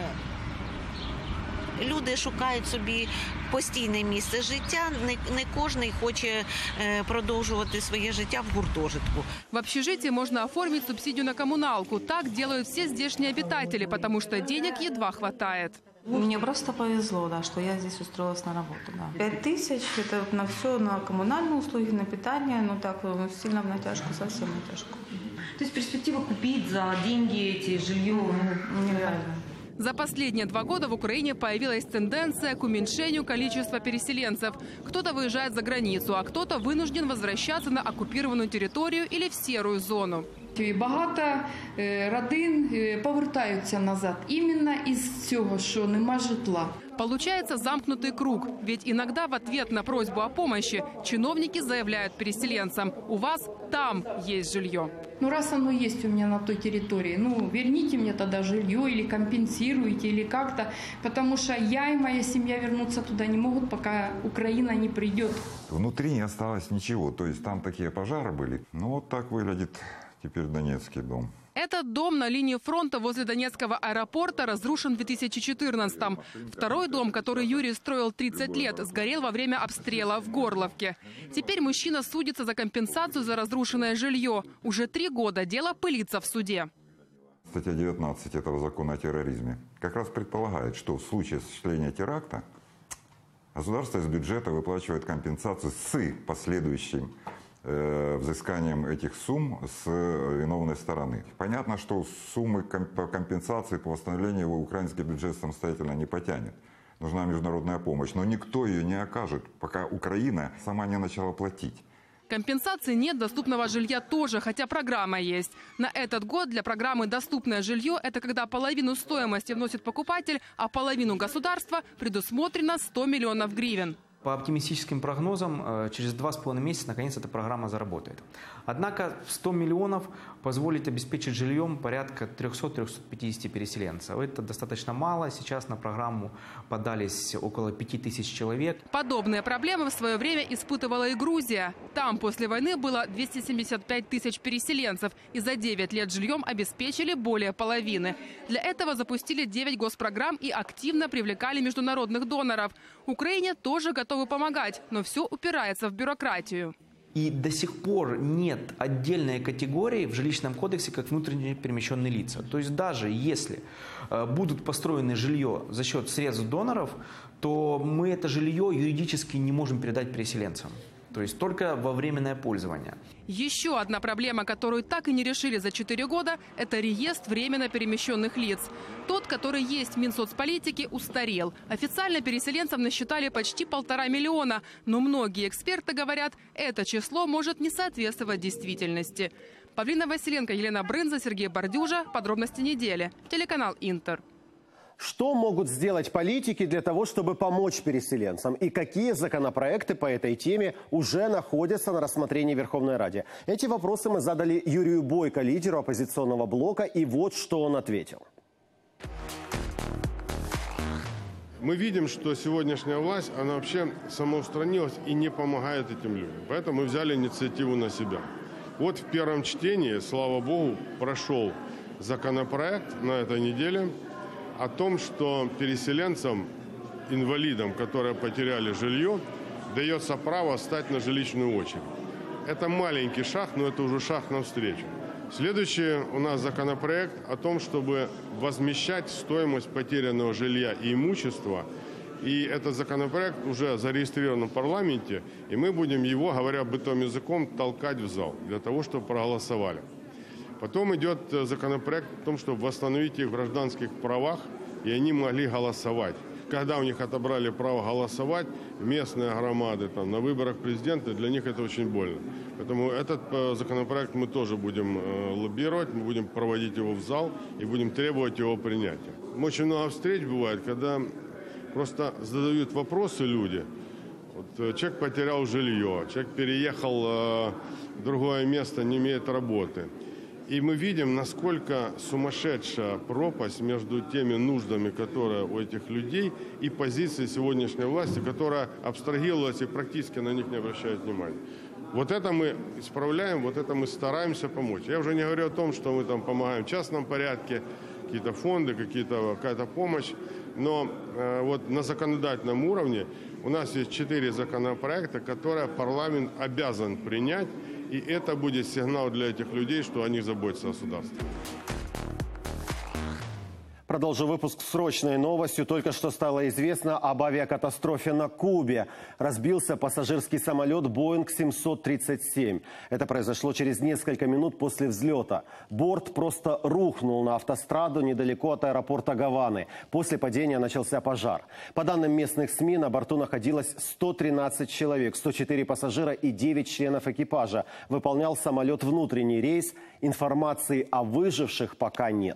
люди шукають собі постійне місце життя. Не кожен хоче продовжувати своє життя в гуртожитку. В общежитии можно оформить субсидию на коммуналку. Так делают все здешние обитатели, потому что денег едва хватает. Мне просто повезло, да, что я здесь устроилась на работу. Да. 5000 – это на все, на коммунальные услуги, на питание, но так сильно в натяжку, совсем в натяжку. То есть перспектива купить за деньги эти жилье нереально? За последние 2 года в Украине появилась тенденция к уменьшению количества переселенцев. Кто-то выезжает за границу, а кто-то вынужден возвращаться на оккупированную территорию или в серую зону. Багато родин повертаються назад іменно із цього, що нема житла. Получается замкнутый круг. Ведь иногда в ответ на просьбу о помощи чиновники заявляют переселенцам: у вас там есть жилье. Раз оно есть у меня на той территории, верните мне тогда жилье или компенсируйте, или как-то. Потому что я и моя семья вернуться туда не могут, пока Украина не придет. Внутри не осталось ничего. То есть там такие пожары были. Вот так выглядит теперь Донецкий дом. Этот дом на линии фронта возле Донецкого аэропорта разрушен в 2014-м. Второй дом, который Юрий строил 30 лет, сгорел во время обстрела в Горловке. Теперь мужчина судится за компенсацию за разрушенное жилье. Уже 3 года дело пылится в суде. Статья 19 этого закона о терроризме как раз предполагает, что в случае осуществления теракта государство из бюджета выплачивает компенсацию с последующим взысканием этих сумм с виновной стороны. Понятно, что суммы компенсации по восстановлению украинский бюджет самостоятельно не потянет. Нужна международная помощь, но никто ее не окажет, пока Украина сама не начала платить. Компенсации нет, доступного жилья тоже, хотя программа есть. На этот год для программы «Доступное жилье» это когда половину стоимости вносит покупатель, а половину государства предусмотрено 100 миллионов гривен. По оптимистическим прогнозам, через 2,5 месяца наконец эта программа заработает. Однако 100 миллионов позволит обеспечить жильем порядка 300-350 переселенцев. Это достаточно мало. Сейчас на программу подались около 5000 человек. Подобные проблемы в свое время испытывала и Грузия. Там после войны было 275 тысяч переселенцев. И за 9 лет жильем обеспечили более половины. Для этого запустили 9 госпрограмм и активно привлекали международных доноров. Украине тоже готовы помогать, но все упирается в бюрократию. И до сих пор нет отдельной категории в жилищном кодексе, как внутренне перемещенные лица. То есть даже если будут построены жилье за счет средств доноров, то мы это жилье юридически не можем передать переселенцам. То есть только во временное пользование. Еще одна проблема, которую так и не решили за 4 года, это реестр временно перемещенных лиц. Тот, который есть в Минсоцполитике, устарел. Официально переселенцев насчитали почти 1,5 миллиона. Но многие эксперты говорят, это число может не соответствовать действительности. Павлина Василенко, Елена Брынза, Сергей Бордюжа. Подробности недели. Телеканал «Интер». Что могут сделать политики для того, чтобы помочь переселенцам? И какие законопроекты по этой теме уже находятся на рассмотрении Верховной Раде? Эти вопросы мы задали Юрию Бойко, лидеру оппозиционного блока, и вот что он ответил. Мы видим, что сегодняшняя власть, она вообще самоустранилась и не помогает этим людям. Поэтому мы взяли инициативу на себя. Вот в первом чтении, слава богу, прошел законопроект на этой неделе о том, что переселенцам, инвалидам, которые потеряли жилье, дается право стать на жилищную очередь. Это маленький шаг, но это уже шаг навстречу. Следующий у нас законопроект о том, чтобы возмещать стоимость потерянного жилья и имущества. И этот законопроект уже зарегистрирован в парламенте, и мы будем его, говоря бытовым языком, толкать в зал, для того, чтобы проголосовали. Потом идет законопроект о том, чтобы восстановить их в гражданских правах, и они могли голосовать. Когда у них отобрали право голосовать, местные громады там, на выборах президента, для них это очень больно. Поэтому этот законопроект мы тоже будем лоббировать, мы будем проводить его в зал и будем требовать его принятия. Очень много встреч бывает, когда просто задают вопросы люди. Вот, человек потерял жилье, человек переехал в другое место, не имеет работы. И мы видим, насколько сумасшедшая пропасть между теми нуждами, которые у этих людей, и позицией сегодняшней власти, которая абстрагировалась и практически на них не обращает внимания. Вот это мы исправляем, вот это мы стараемся помочь. Я уже не говорю о том, что мы там помогаем в частном порядке, какие-то фонды, какая-то помощь. Но вот на законодательном уровне у нас есть 4 законопроекта, которые парламент обязан принять. И это будет сигнал для этих людей, что они заботятся о государстве. Продолжу выпуск срочной новостью. Только что стало известно об авиакатастрофе на Кубе. Разбился пассажирский самолет Boeing 737. Это произошло через несколько минут после взлета. Борт просто рухнул на автостраду недалеко от аэропорта Гаваны. После падения начался пожар. По данным местных СМИ, на борту находилось 113 человек, 104 пассажира и 9 членов экипажа. Выполнял самолет внутренний рейс. Информации о выживших пока нет.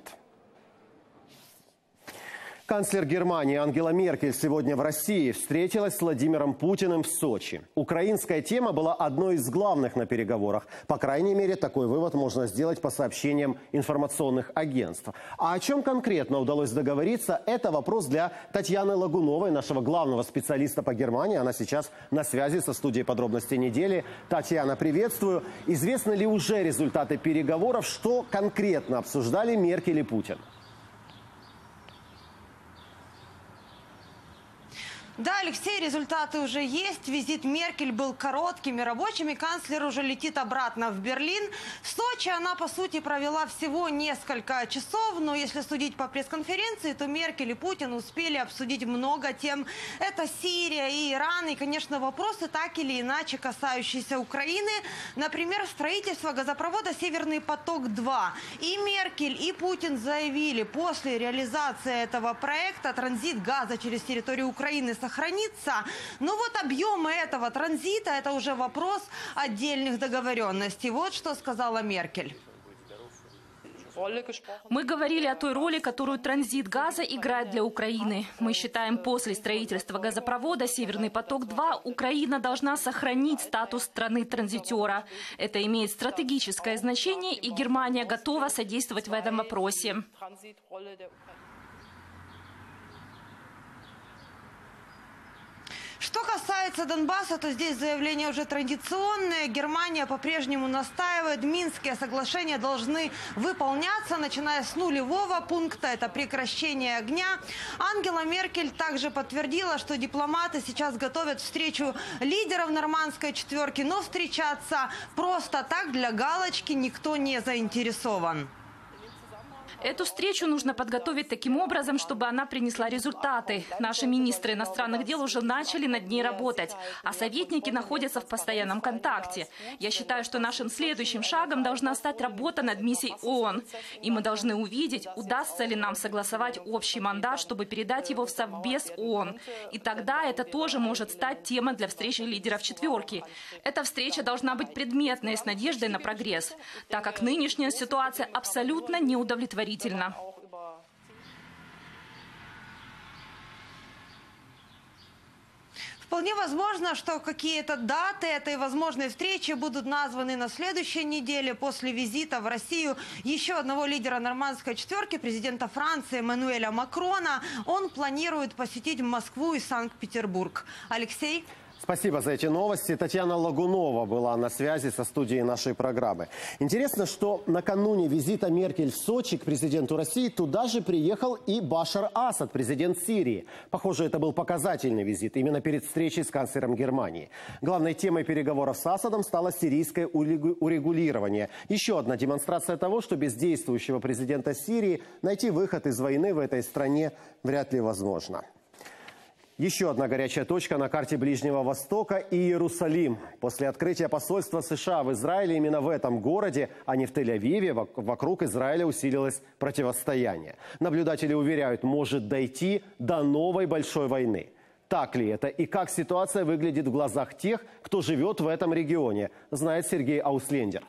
Канцлер Германии Ангела Меркель сегодня в России встретилась с Владимиром Путиным в Сочи. Украинская тема была одной из главных на переговорах. По крайней мере, такой вывод можно сделать по сообщениям информационных агентств. А о чем конкретно удалось договориться, это вопрос для Татьяны Лагуновой, нашего главного специалиста по Германии. Она сейчас на связи со студией «Подробности недели». Татьяна, приветствую. Известны ли уже результаты переговоров? Что конкретно обсуждали Меркель и Путин? Да, Алексей, результаты уже есть. Визит Меркель был коротким и рабочим, и канцлер уже летит обратно в Берлин. В Сочи она, по сути, провела всего несколько часов, но если судить по пресс-конференции, то Меркель и Путин успели обсудить много тем. Это Сирия и Иран, и, конечно, вопросы так или иначе касающиеся Украины. Например, строительство газопровода «Северный поток-2». И Меркель, и Путин заявили, после реализации этого проекта транзит газа через территорию Украины сохранится. Но вот объемы этого транзита – это уже вопрос отдельных договоренностей. Вот что сказала Меркель. Мы говорили о той роли, которую транзит газа играет для Украины. Мы считаем, после строительства газопровода «Северный поток-2» Украина должна сохранить статус страны-транзитера. Это имеет стратегическое значение, и Германия готова содействовать в этом вопросе. Что касается Донбасса, то здесь заявление уже традиционное. Германия по-прежнему настаивает. Минские соглашения должны выполняться, начиная с нулевого пункта. Это прекращение огня. Ангела Меркель также подтвердила, что дипломаты сейчас готовят встречу лидеров нормандской четверки. Но встречаться просто так для галочки никто не заинтересован. Эту встречу нужно подготовить таким образом, чтобы она принесла результаты. Наши министры иностранных дел уже начали над ней работать, а советники находятся в постоянном контакте. Я считаю, что нашим следующим шагом должна стать работа над миссией ООН. И мы должны увидеть, удастся ли нам согласовать общий мандат, чтобы передать его в Совбез ООН. И тогда это тоже может стать темой для встречи лидеров четверки. Эта встреча должна быть предметной, с надеждой на прогресс, так как нынешняя ситуация абсолютно неудовлетворительна. Вполне возможно, что какие-то даты этой возможной встречи будут названы на следующей неделе после визита в Россию еще одного лидера нормандской четверки, президента Франции Эммануэля Макрона. Он планирует посетить Москву и Санкт-Петербург. Алексей? Спасибо за эти новости. Татьяна Лагунова была на связи со студией нашей программы. Интересно, что накануне визита Меркель в Сочи к президенту России туда же приехал и Башар Асад, президент Сирии. Похоже, это был показательный визит именно перед встречей с канцлером Германии. Главной темой переговоров с Асадом стало сирийское урегулирование. Еще одна демонстрация того, что без действующего президента Сирии найти выход из войны в этой стране вряд ли возможно. Еще одна горячая точка на карте Ближнего Востока – Иерусалим. После открытия посольства США в Израиле именно в этом городе, а не в Тель-Авиве, вокруг Израиля усилилось противостояние. Наблюдатели уверяют, может дойти до новой большой войны. Так ли это и как ситуация выглядит в глазах тех, кто живет в этом регионе, знает Сергей Ауслендер.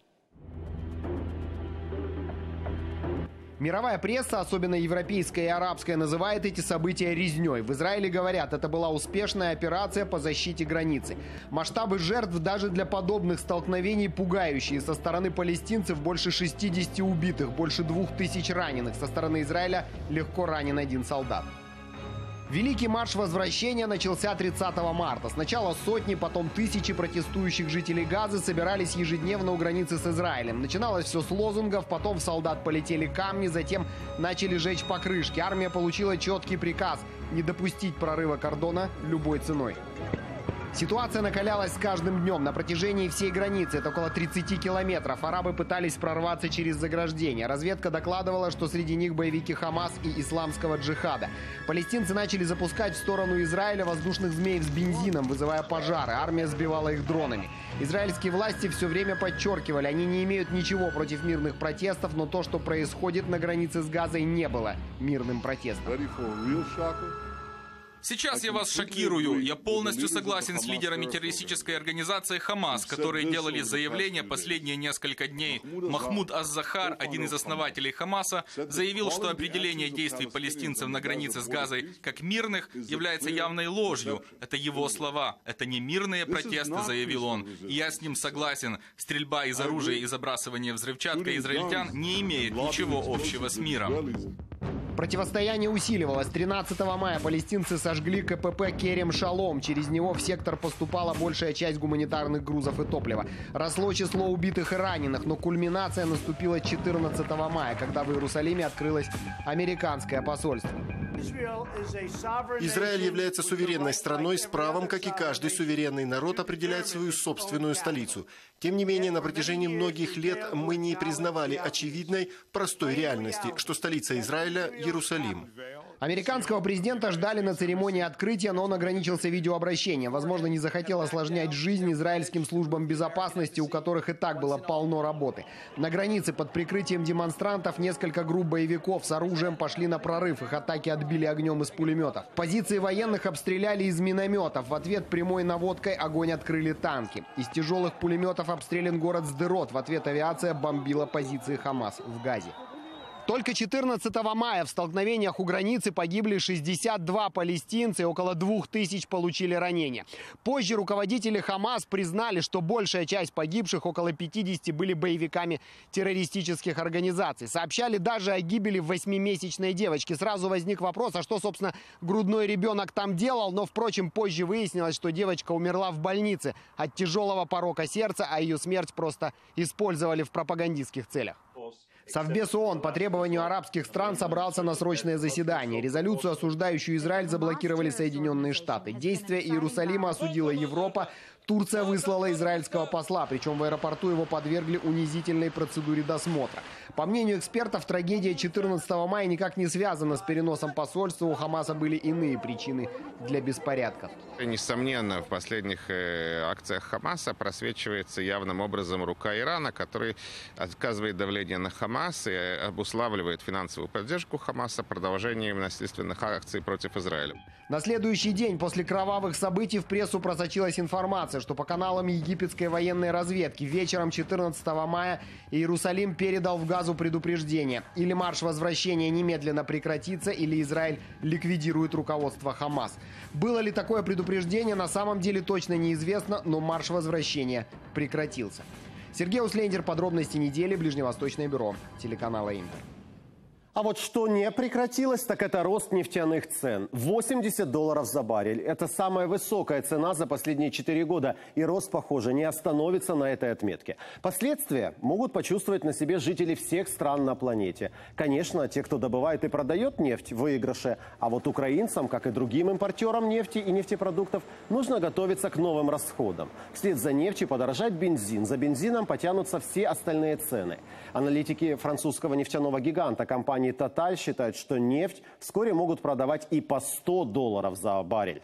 Мировая пресса, особенно европейская и арабская, называет эти события резней. В Израиле говорят, это была успешная операция по защите границы. Масштабы жертв даже для подобных столкновений пугающие. Со стороны палестинцев больше 60 убитых, больше 2000 раненых. Со стороны Израиля легко ранен один солдат. Великий марш возвращения начался 30 марта. Сначала сотни, потом тысячи протестующих жителей Газы собирались ежедневно у границы с Израилем. Начиналось все с лозунгов, потом в солдат полетели камни, затем начали жечь покрышки. Армия получила четкий приказ – не допустить прорыва кордона любой ценой. Ситуация накалялась с каждым днем. На протяжении всей границы, это около 30 километров, арабы пытались прорваться через заграждение. Разведка докладывала, что среди них боевики Хамас и исламского джихада. Палестинцы начали запускать в сторону Израиля воздушных змеев с бензином, вызывая пожары. Армия сбивала их дронами. Израильские власти все время подчеркивали, они не имеют ничего против мирных протестов, но то, что происходит на границе с Газой, не было мирным протестом. Сейчас я вас шокирую. Я полностью согласен с лидерами террористической организации «Хамас», которые делали заявления последние несколько дней. Махмуд Аз-Захар, один из основателей «Хамаса», заявил, что определение действий палестинцев на границе с Газой как мирных является явной ложью. Это его слова. Это не мирные протесты, заявил он. И я с ним согласен. Стрельба из оружия и забрасывание взрывчаткой израильтян не имеет ничего общего с миром. Противостояние усиливалось. 13 мая палестинцы сожгли КПП Керем-Шалом. Через него в сектор поступала большая часть гуманитарных грузов и топлива. Росло число убитых и раненых, но кульминация наступила 14 мая, когда в Иерусалиме открылось американское посольство. Израиль является суверенной страной с правом, как и каждый суверенный народ, определять свою собственную столицу. Тем не менее, на протяжении многих лет мы не признавали очевидной, простой реальности, что столица Израиля – Иерусалим. Американского президента ждали на церемонии открытия, но он ограничился видеообращением. Возможно, не захотел осложнять жизнь израильским службам безопасности, у которых и так было полно работы. На границе под прикрытием демонстрантов несколько групп боевиков с оружием пошли на прорыв. Их атаки отбили огнем из пулеметов. Позиции военных обстреляли из минометов. В ответ прямой наводкой огонь открыли танки. Из тяжелых пулеметов обстрелян город Сдерот. В ответ авиация бомбила позиции Хамас в Газе. Только 14 мая в столкновениях у границы погибли 62 палестинца и около 2000 получили ранения. Позже руководители Хамас признали, что большая часть погибших, около 50, были боевиками террористических организаций. Сообщали даже о гибели 8-месячной девочки. Сразу возник вопрос, а что, собственно, грудной ребенок там делал? Но, впрочем, позже выяснилось, что девочка умерла в больнице от тяжелого порока сердца, а ее смерть просто использовали в пропагандистских целях. Совбез ООН по требованию арабских стран собрался на срочное заседание. Резолюцию, осуждающую Израиль, заблокировали Соединенные Штаты. Действия Иерусалима осудила Европа. Турция выслала израильского посла, причем в аэропорту его подвергли унизительной процедуре досмотра. По мнению экспертов, трагедия 14 мая никак не связана с переносом посольства. У Хамаса были иные причины для беспорядков. Несомненно, в последних акциях Хамаса просвечивается явным образом рука Ирана, который оказывает давление на Хамас и обуславливает финансовую поддержку Хамаса продолжением насильственных акций против Израиля. На следующий день после кровавых событий в прессу просочилась информация, что по каналам египетской военной разведки вечером 14 мая Иерусалим передал в Газу предупреждение. Или марш возвращения немедленно прекратится, или Израиль ликвидирует руководство Хамас. Было ли такое предупреждение, на самом деле точно неизвестно, но марш возвращения прекратился. Сергей Услендер, подробности недели, Ближневосточное бюро телеканала Интер. А вот что не прекратилось, так это рост нефтяных цен. $80 за баррель. Это самая высокая цена за последние 4 года. И рост, похоже, не остановится на этой отметке. Последствия могут почувствовать на себе жители всех стран на планете. Конечно, те, кто добывает и продает нефть, в выигрыше. А вот украинцам, как и другим импортерам нефти и нефтепродуктов, нужно готовиться к новым расходам. Вслед за нефтью подорожает бензин. За бензином потянутся все остальные цены. Аналитики французского нефтяного гиганта компании Total считают, что нефть вскоре могут продавать и по $100 за баррель.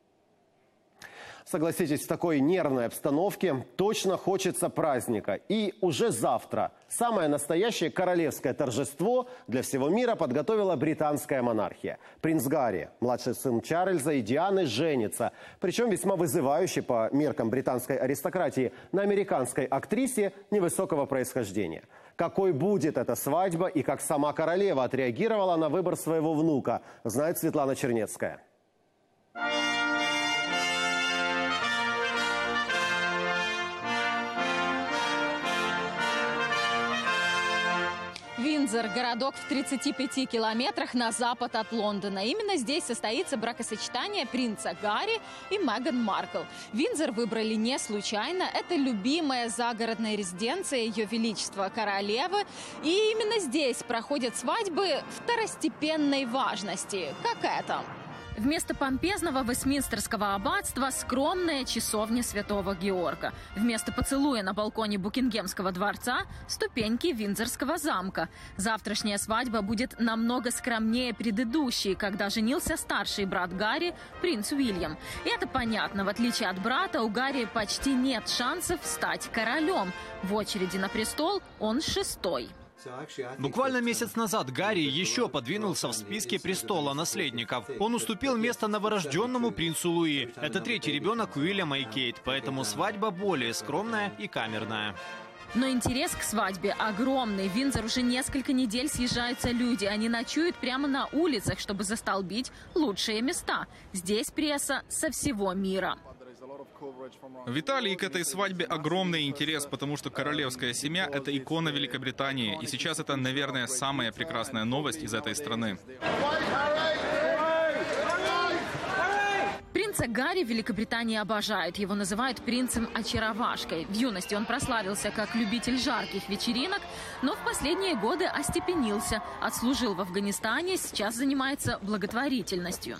Согласитесь, в такой нервной обстановке точно хочется праздника. И уже завтра самое настоящее королевское торжество для всего мира подготовила британская монархия. Принц Гарри, младший сын Чарльза и Дианы, женится. Причем весьма вызывающе по меркам британской аристократии на американской актрисе невысокого происхождения. Какой будет эта свадьба и как сама королева отреагировала на выбор своего внука, знает Светлана Чернецкая. Виндзор – городок в 35 километрах на запад от Лондона. Именно здесь состоится бракосочетание принца Гарри и Меган Маркл. Виндзор выбрали не случайно. Это любимая загородная резиденция Ее Величества Королевы. И именно здесь проходят свадьбы второстепенной важности, как эта. Вместо помпезного Вестминстерского аббатства скромная часовня Святого Георга. Вместо поцелуя на балконе Букингемского дворца ступеньки Виндзорского замка. Завтрашняя свадьба будет намного скромнее предыдущей, когда женился старший брат Гарри, принц Уильям. И это понятно. В отличие от брата, у Гарри почти нет шансов стать королем. В очереди на престол он 6-й. Буквально месяц назад Гарри еще подвинулся в списке престола наследников. Он уступил место новорожденному принцу Луи. Это 3-й ребенок Уильяма и Кейт, поэтому свадьба более скромная и камерная. Но интерес к свадьбе огромный. В Виндзор уже несколько недель съезжаются люди. Они ночуют прямо на улицах, чтобы застолбить лучшие места. Здесь пресса со всего мира. В Италии к этой свадьбе огромный интерес, потому что королевская семья – это икона Великобритании. И сейчас это, наверное, самая прекрасная новость из этой страны. Принца Гарри в Великобритании обожают. Его называют принцем-очаровашкой. В юности он прославился как любитель жарких вечеринок, но в последние годы остепенился. Отслужил в Афганистане, сейчас занимается благотворительностью.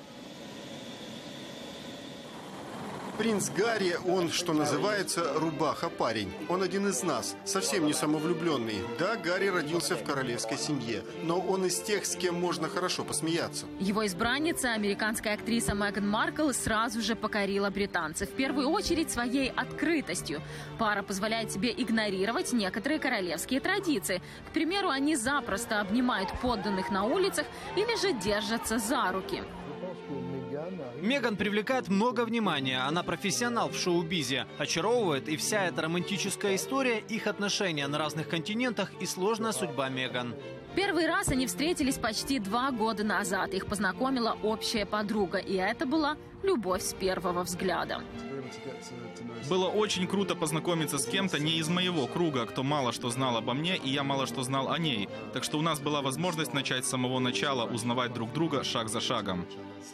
Принц Гарри, он, что называется, рубаха-парень. Он один из нас, совсем не самовлюбленный. Да, Гарри родился в королевской семье, но он из тех, с кем можно хорошо посмеяться. Его избранница, американская актриса Меган Маркл, сразу же покорила британцев. В первую очередь своей открытостью. Пара позволяет себе игнорировать некоторые королевские традиции. К примеру, они запросто обнимают подданных на улицах или же держатся за руки. Меган привлекает много внимания. Она профессионал в шоу-бизе. Очаровывает и вся эта романтическая история, их отношения на разных континентах и сложная судьба Меган. Первый раз они встретились почти 2 года назад. Их познакомила общая подруга. И это была любовь с первого взгляда. Было очень круто познакомиться с кем-то не из моего круга, кто мало что знал обо мне, и я мало что знал о ней. Так что у нас была возможность начать с самого начала, узнавать друг друга шаг за шагом.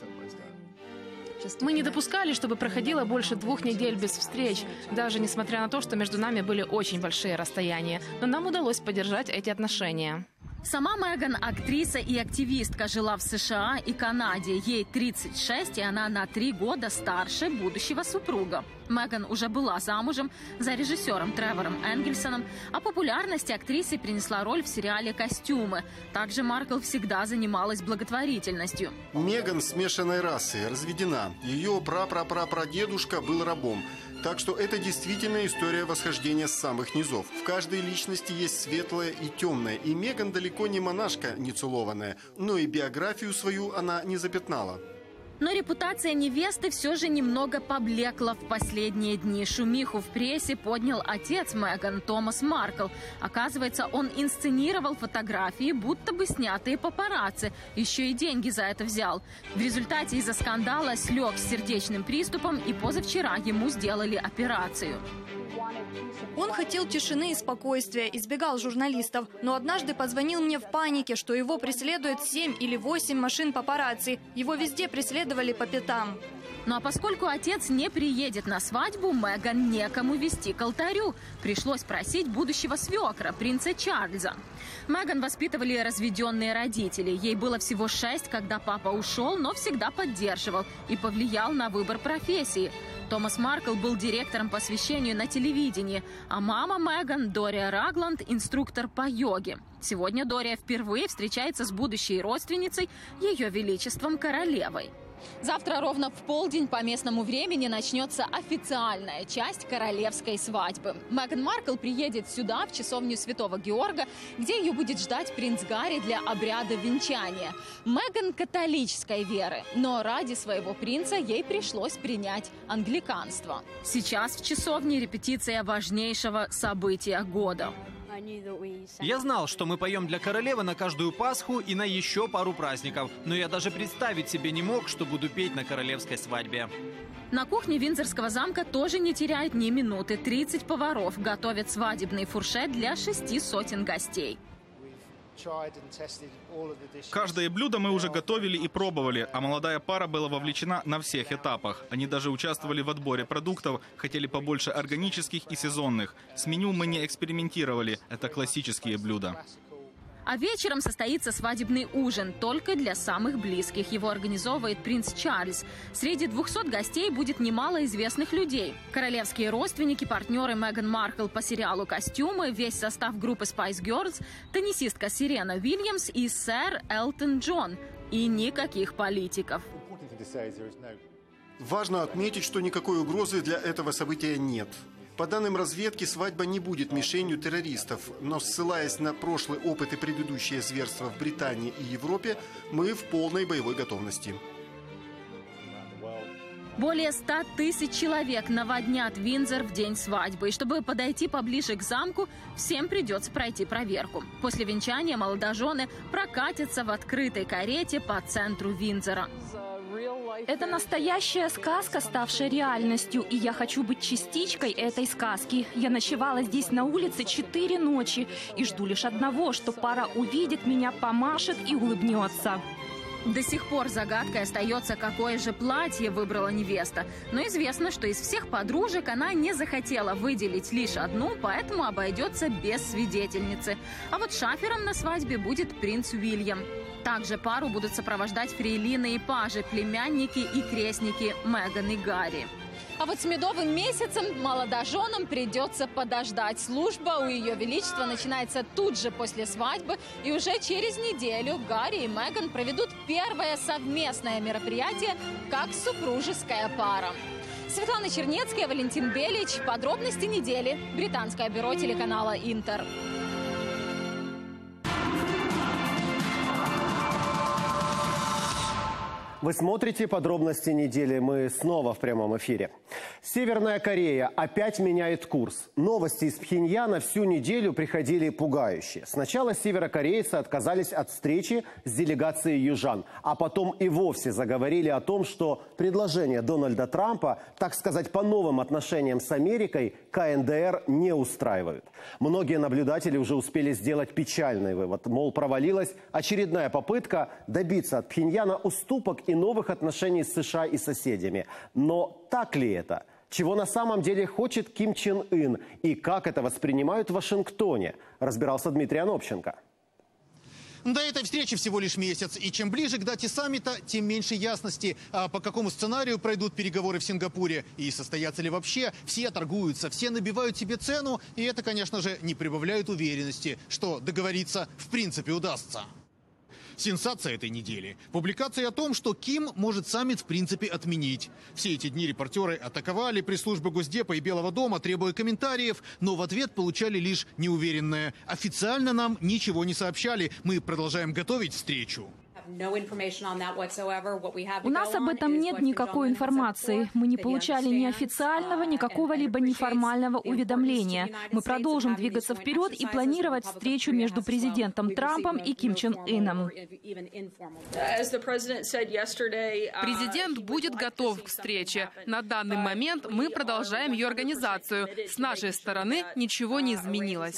Мы не допускали, чтобы проходило больше 2 недель без встреч, даже несмотря на то, что между нами были очень большие расстояния. Но нам удалось поддержать эти отношения. Сама Меган – актриса и активистка, жила в США и Канаде. Ей 36, и она на 3 года старше будущего супруга. Меган уже была замужем за режиссером Тревором Энгельсоном, а популярности актрисе принесла роль в сериале «Костюмы». Также Маркл всегда занималась благотворительностью. Меган смешанной расы, разведена. Ее прапрапрапрадедушка был рабом. Так что это действительно история восхождения с самых низов. В каждой личности есть светлое и темное. И Меган далеко не монашка нецелованная, но и биографию свою она не запятнала. Но репутация невесты все же немного поблекла в последние дни. Шумиху в прессе поднял отец Меган, Томас Маркл. Оказывается, он инсценировал фотографии, будто бы снятые папарацци. Еще и деньги за это взял. В результате из-за скандала слег с сердечным приступом, и позавчера ему сделали операцию. Он хотел тишины и спокойствия, избегал журналистов, но однажды позвонил мне в панике, что его преследует 7 или 8 машин папарацци. Его везде преследовали по пятам. Ну а поскольку отец не приедет на свадьбу, Меган некому вести к алтарю. Пришлось просить будущего свекра, принца Чарльза. Меган воспитывали разведенные родители. Ей было всего 6, когда папа ушел, но всегда поддерживал и повлиял на выбор профессии. Томас Маркл был директором по освещению на телевидении, а мама Меган, Дория Рагланд, инструктор по йоге. Сегодня Дория впервые встречается с будущей родственницей, ее величеством королевой. Завтра ровно в полдень по местному времени начнется официальная часть королевской свадьбы. Меган Маркл приедет сюда, в часовню Святого Георга, где ее будет ждать принц Гарри для обряда венчания. Меган католической веры, но ради своего принца ей пришлось принять англиканство. Сейчас в часовне репетиция важнейшего события года. Я знал, что мы поем для королевы на каждую Пасху и на еще пару праздников. Но я даже представить себе не мог, что буду петь на королевской свадьбе. На кухне Виндзорского замка тоже не теряют ни минуты. 30 поваров готовят свадебный фуршет для 600 гостей. Каждое блюдо мы уже готовили и пробовали, а молодая пара была вовлечена на всех этапах. Они даже участвовали в отборе продуктов, хотели побольше органических и сезонных. С меню мы не экспериментировали, это классические блюда. А вечером состоится свадебный ужин только для самых близких. Его организовывает принц Чарльз. Среди 200 гостей будет немало известных людей. Королевские родственники, партнеры Меган Маркл по сериалу «Костюмы», весь состав группы Spice Girls, теннисистка Серена Уильямс и сэр Элтон Джон. И никаких политиков. Важно отметить, что никакой угрозы для этого события нет. По данным разведки, свадьба не будет мишенью террористов, но, ссылаясь на прошлый опыт и предыдущие зверства в Британии и Европе, мы в полной боевой готовности. Более 100 000 человек наводнят Виндзор в день свадьбы. И чтобы подойти поближе к замку, всем придется пройти проверку. После венчания молодожены прокатятся в открытой карете по центру Виндзора. Это настоящая сказка, ставшая реальностью, и я хочу быть частичкой этой сказки. Я ночевала здесь на улице 4 ночи и жду лишь одного, что пара увидит меня, помашет и улыбнется. До сих пор загадкой остается, какое же платье выбрала невеста. Но известно, что из всех подружек она не захотела выделить лишь одну, поэтому обойдется без свидетельницы. А вот шафером на свадьбе будет принц Уильям. Также пару будут сопровождать фрейлины и пажи, племянники и крестники Меган и Гарри. А вот с медовым месяцем молодоженам придется подождать. Служба у Ее Величества начинается тут же после свадьбы. И уже через неделю Гарри и Меган проведут первое совместное мероприятие как супружеская пара. Светлана Чернецкая, Валентин Белич. Подробности недели. Британское бюро телеканала «Интер». Вы смотрите подробности недели. Мы снова в прямом эфире. Северная Корея опять меняет курс. Новости из Пхеньяна всю неделю приходили пугающие. Сначала северокорейцы отказались от встречи с делегацией южан, а потом и вовсе заговорили о том, что предложение Дональда Трампа, так сказать, по новым отношениям с Америкой, КНДР не устраивают. Многие наблюдатели уже успели сделать печальный вывод. Мол, провалилась очередная попытка добиться от Пхеньяна уступок и новых отношений с США и соседями. Но так ли это? Чего на самом деле хочет Ким Чен Ын и как это воспринимают в Вашингтоне, разбирался Дмитрий Анопченко. До этой встречи всего лишь месяц. И чем ближе к дате саммита, тем меньше ясности, по какому сценарию пройдут переговоры в Сингапуре. И состоятся ли вообще. Все торгуются, все набивают себе цену. И это, конечно же, не прибавляет уверенности, что договориться в принципе удастся. Сенсация этой недели. Публикация о том, что Ким может саммит в принципе отменить. Все эти дни репортеры атаковали пресс-службы Госдепа и Белого дома, требуя комментариев, но в ответ получали лишь неуверенное. Официально нам ничего не сообщали. Мы продолжаем готовить встречу. У нас об этом нет никакой информации. Мы не получали ни официального, ни какого-либо неформального уведомления. Мы продолжим двигаться вперед и планировать встречу между президентом Трампом и Ким Чен Ыном. Президент будет готов к встрече. На данный момент мы продолжаем ее организацию. С нашей стороны ничего не изменилось.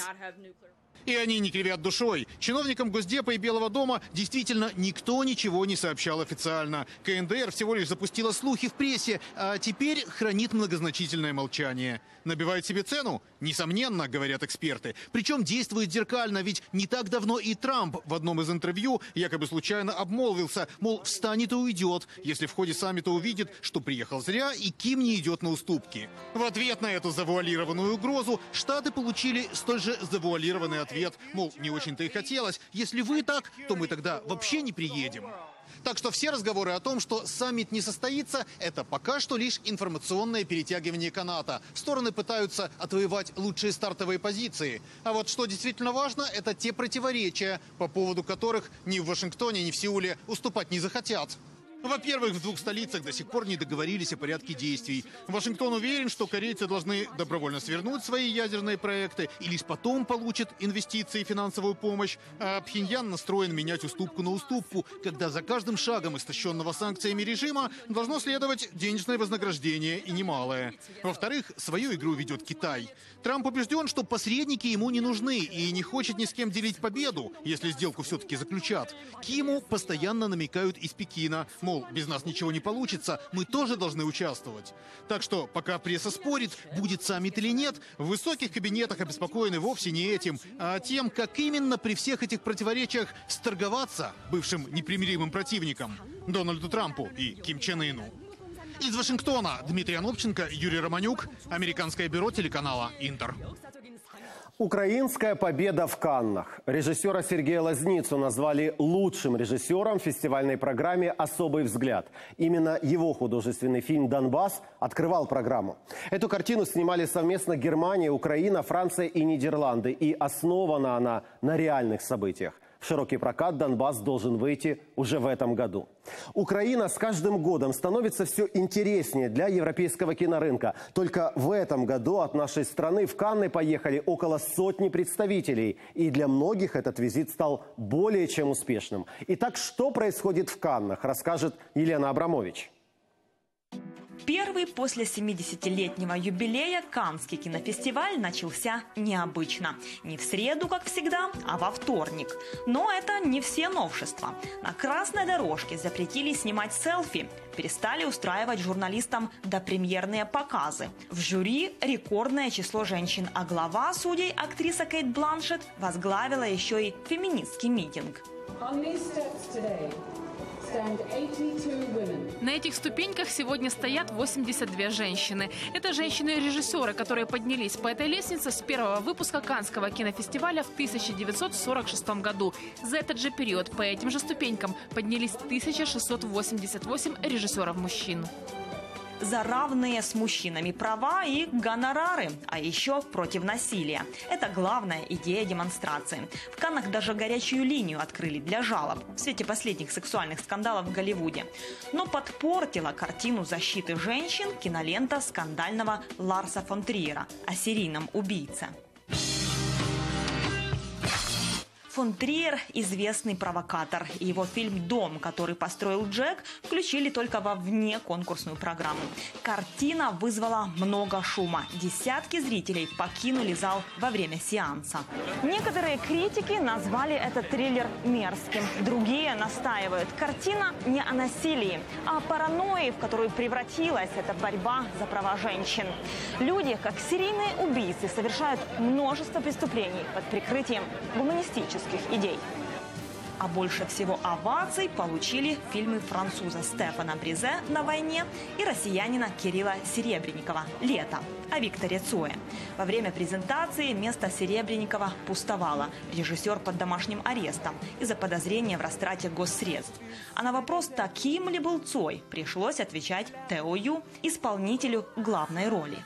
И они не кривят душой. Чиновникам Госдепа и Белого дома действительно никто ничего не сообщал официально. КНДР всего лишь запустила слухи в прессе, а теперь хранит многозначительное молчание. Набивает себе цену? Несомненно, говорят эксперты. Причем действует зеркально, ведь не так давно и Трамп в одном из интервью якобы случайно обмолвился, мол, встанет и уйдет, если в ходе саммита увидит, что приехал зря и Ким не идет на уступки. В ответ на эту завуалированную угрозу Штаты получили столь же завуалированный ответ, мол, не очень-то и хотелось. Если вы так, то мы тогда вообще не приедем. Так что все разговоры о том, что саммит не состоится, это пока что лишь информационное перетягивание каната. Стороны пытаются отвоевать лучшие стартовые позиции. А вот что действительно важно, это те противоречия, по поводу которых ни в Вашингтоне, ни в Сеуле уступать не захотят. Во-первых, в двух столицах до сих пор не договорились о порядке действий. Вашингтон уверен, что корейцы должны добровольно свернуть свои ядерные проекты и лишь потом получат инвестиции и финансовую помощь. А Пхеньян настроен менять уступку на уступку, когда за каждым шагом истощенного санкциями режима должно следовать денежное вознаграждение и немалое. Во-вторых, свою игру ведет Китай. Трамп убежден, что посредники ему не нужны и не хочет ни с кем делить победу, если сделку все-таки заключат. Киму постоянно намекают из Пекина, мол, без нас ничего не получится, мы тоже должны участвовать. Так что, пока пресса спорит, будет саммит или нет, в высоких кабинетах обеспокоены вовсе не этим, а тем, как именно при всех этих противоречиях сторговаться бывшим непримиримым противникам Дональду Трампу и Ким Чен Ыну. Из Вашингтона Дмитрий Анопченко, Юрий Романюк, Американское бюро телеканала «Интер». Украинская победа в Каннах. Режиссера Сергея Лазницу назвали лучшим режиссером в фестивальной программе «Особый взгляд». Именно его художественный фильм «Донбасс» открывал программу. Эту картину снимали совместно Германия, Украина, Франция и Нидерланды. И основана она на реальных событиях. В широкий прокат «Донбасс» должен выйти уже в этом году. Украина с каждым годом становится все интереснее для европейского кинорынка. Только в этом году от нашей страны в Канны поехали около сотни представителей. И для многих этот визит стал более чем успешным. Итак, что происходит в Каннах, расскажет Елена Абрамович. Первый после 70-летнего юбилея Каннский кинофестиваль начался необычно. Не в среду, как всегда, а во вторник. Но это не все новшества. На красной дорожке запретили снимать селфи. Перестали устраивать журналистам допремьерные показы. В жюри рекордное число женщин, а глава судей, актриса Кейт Бланшетт, возглавила еще и феминистский митинг. На этих ступеньках сегодня стоят 82 женщины. Это женщины-режиссеры, которые поднялись по этой лестнице с первого выпуска Каннского кинофестиваля в 1946 году. За этот же период по этим же ступенькам поднялись 1688 режиссеров-мужчин. За равные с мужчинами права и гонорары, а еще против насилия. Это главная идея демонстрации. В Каннах даже горячую линию открыли для жалоб в свете последних сексуальных скандалов в Голливуде. Но подпортила картину защиты женщин кинолента скандального Ларса фон Триера о серийном убийце. Фон Триер – известный провокатор. Его фильм «Дом», который построил Джек, включили только во внеконкурсную программу. Картина вызвала много шума. Десятки зрителей покинули зал во время сеанса. Некоторые критики назвали этот триллер мерзким. Другие настаивают. Картина не о насилии, а о паранойи, в которую превратилась эта борьба за права женщин. Люди, как серийные убийцы, совершают множество преступлений под прикрытием гуманистических идей. А больше всего оваций получили фильмы француза Стефана Бризе «На войне» и россиянина Кирилла Серебренникова «Лето» о Викторе Цое. Во время презентации место Серебренникова пустовало. Режиссер под домашним арестом из-за подозрения в растрате госсредств. А на вопрос, таким ли был Цой, пришлось отвечать Тео Ю, исполнителю главной роли.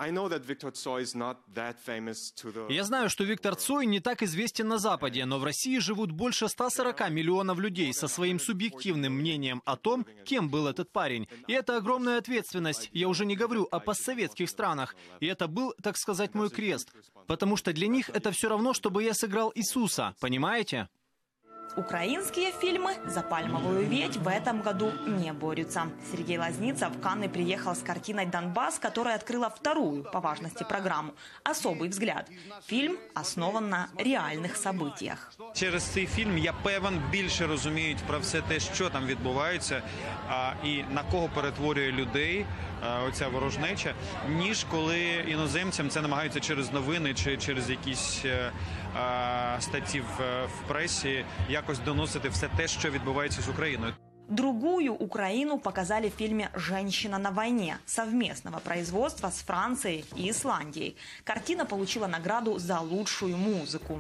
Я знаю, что Виктор Цой не так известен на Западе, но в России живут больше 140 миллионов людей со своим субъективным мнением о том, кем был этот парень. И это огромная ответственность. Я уже не говорю о постсоветских странах. И это был, так сказать, мой крест. Потому что для них это все равно, чтобы я сыграл Иисуса. Понимаете? Украинские фильмы за пальмовую ветвь в этом году не борются. Сергей Лазница в Канны приехал с картиной «Донбасс», которая открыла вторую по важности программу «Особый взгляд». Фильм основан на реальных событиях. Через цей фільм, я певен, більше розуміють про все те, що там відбувається, і на кого перетворює людей оця ворожнеча, ніж коли іноземцям це намагаються через новини чи через якісь статті в пресі якось доносити все те, що відбувається з Україною. Другую Украину показали в фильме «Женщина на войне» совместного производства с Францией и Исландией. Картина получила награду за лучшую музыку.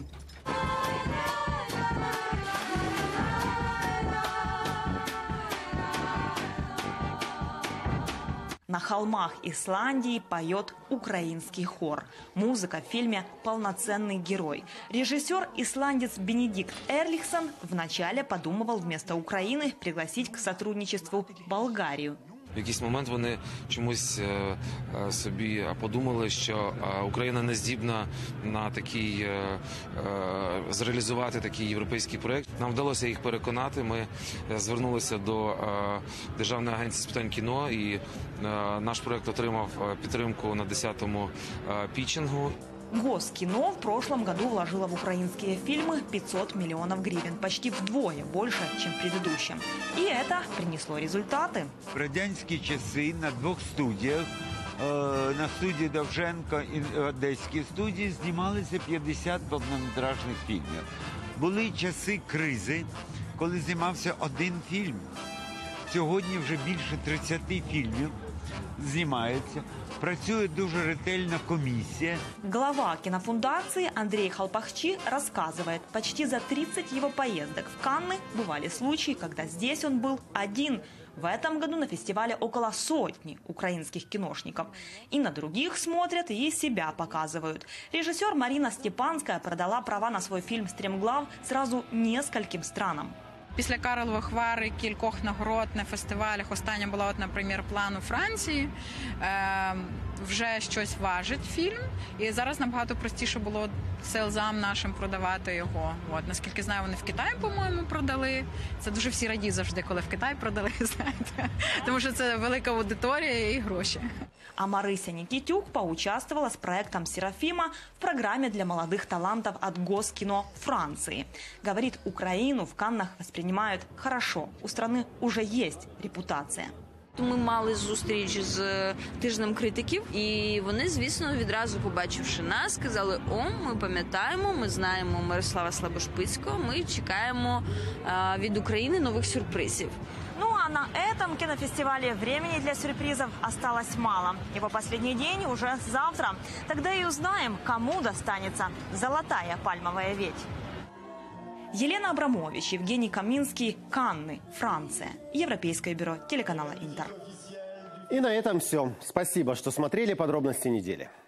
На холмах Исландии поет украинский хор. Музыка в фильме «Полноценный герой». Режиссер исландец Бенедикт Эрлихсон вначале подумывал вместо Украины пригласить к сотрудничеству Болгарию. В якийсь момент вони чомусь собі подумали, що Україна не здібна на такий, зреалізувати такий європейський проєкт. Нам вдалося їх переконати. Ми звернулися до Державної агенції з питань кіно, і наш проєкт отримав підтримку на 10-му пітчингу. Госкино в прошлом году вложило в украинские фильмы 500 миллионов гривен, почти вдвое больше, чем в предыдущем. И это принесло результаты. В радянські часи на двох студіях, на студії Довженко і Одеській студії, знімалися 50 повнометражних фільмів. Були часи кризи, коли знімався один фільм. Сьогодні вже більше 30 фільмів знімається. Працює дуже ретельна комиссия. Глава кинофундации Андрей Халпахчи рассказывает, почти за 30 его поездок в Канны бывали случаи, когда здесь он был один. В этом году на фестивале около 100 украинских киношников. И на других смотрят, и себя показывают. Режиссер Марина Степанская продала права на свой фильм «Стремглав» сразу нескольким странам. Після Карлових Вар і кількох нагород на фестивалях, остання була, от, наприклад, «План» у Франції, вже щось важить фільм, і зараз набагато простіше було селзам нашим продавати його. От, наскільки знаю, вони в Китаї, по-моєму, продали. Це дуже всі раді завжди, коли в Китаї продали, знаєте. Тому що це велика аудиторія і гроші. А Марыся Никитюк поучаствовала с проектом «Серафима» в программе для молодых талантов от Госкино Франции. Говорит, Украину в Каннах воспринимают хорошо. У страны уже есть репутация. Ми мали зустріч з тижнем критиків, і вони, звісно, відразу побачивши нас, сказали: "О, ми пам'ятаємо, ми знаємо Мирослава Слабошпицького, ми чекаємо від України нових сюрпризів". Ну а на этом кинофестивале времени для сюрпризов осталось мало. Его последний день уже завтра. Тогда и узнаем, кому достанется золотая пальмовая ветвь. Елена Абрамович, Евгений Каминский, Канны, Франция. Европейское бюро телеканала «Интер». И на этом все. Спасибо, что смотрели подробности недели.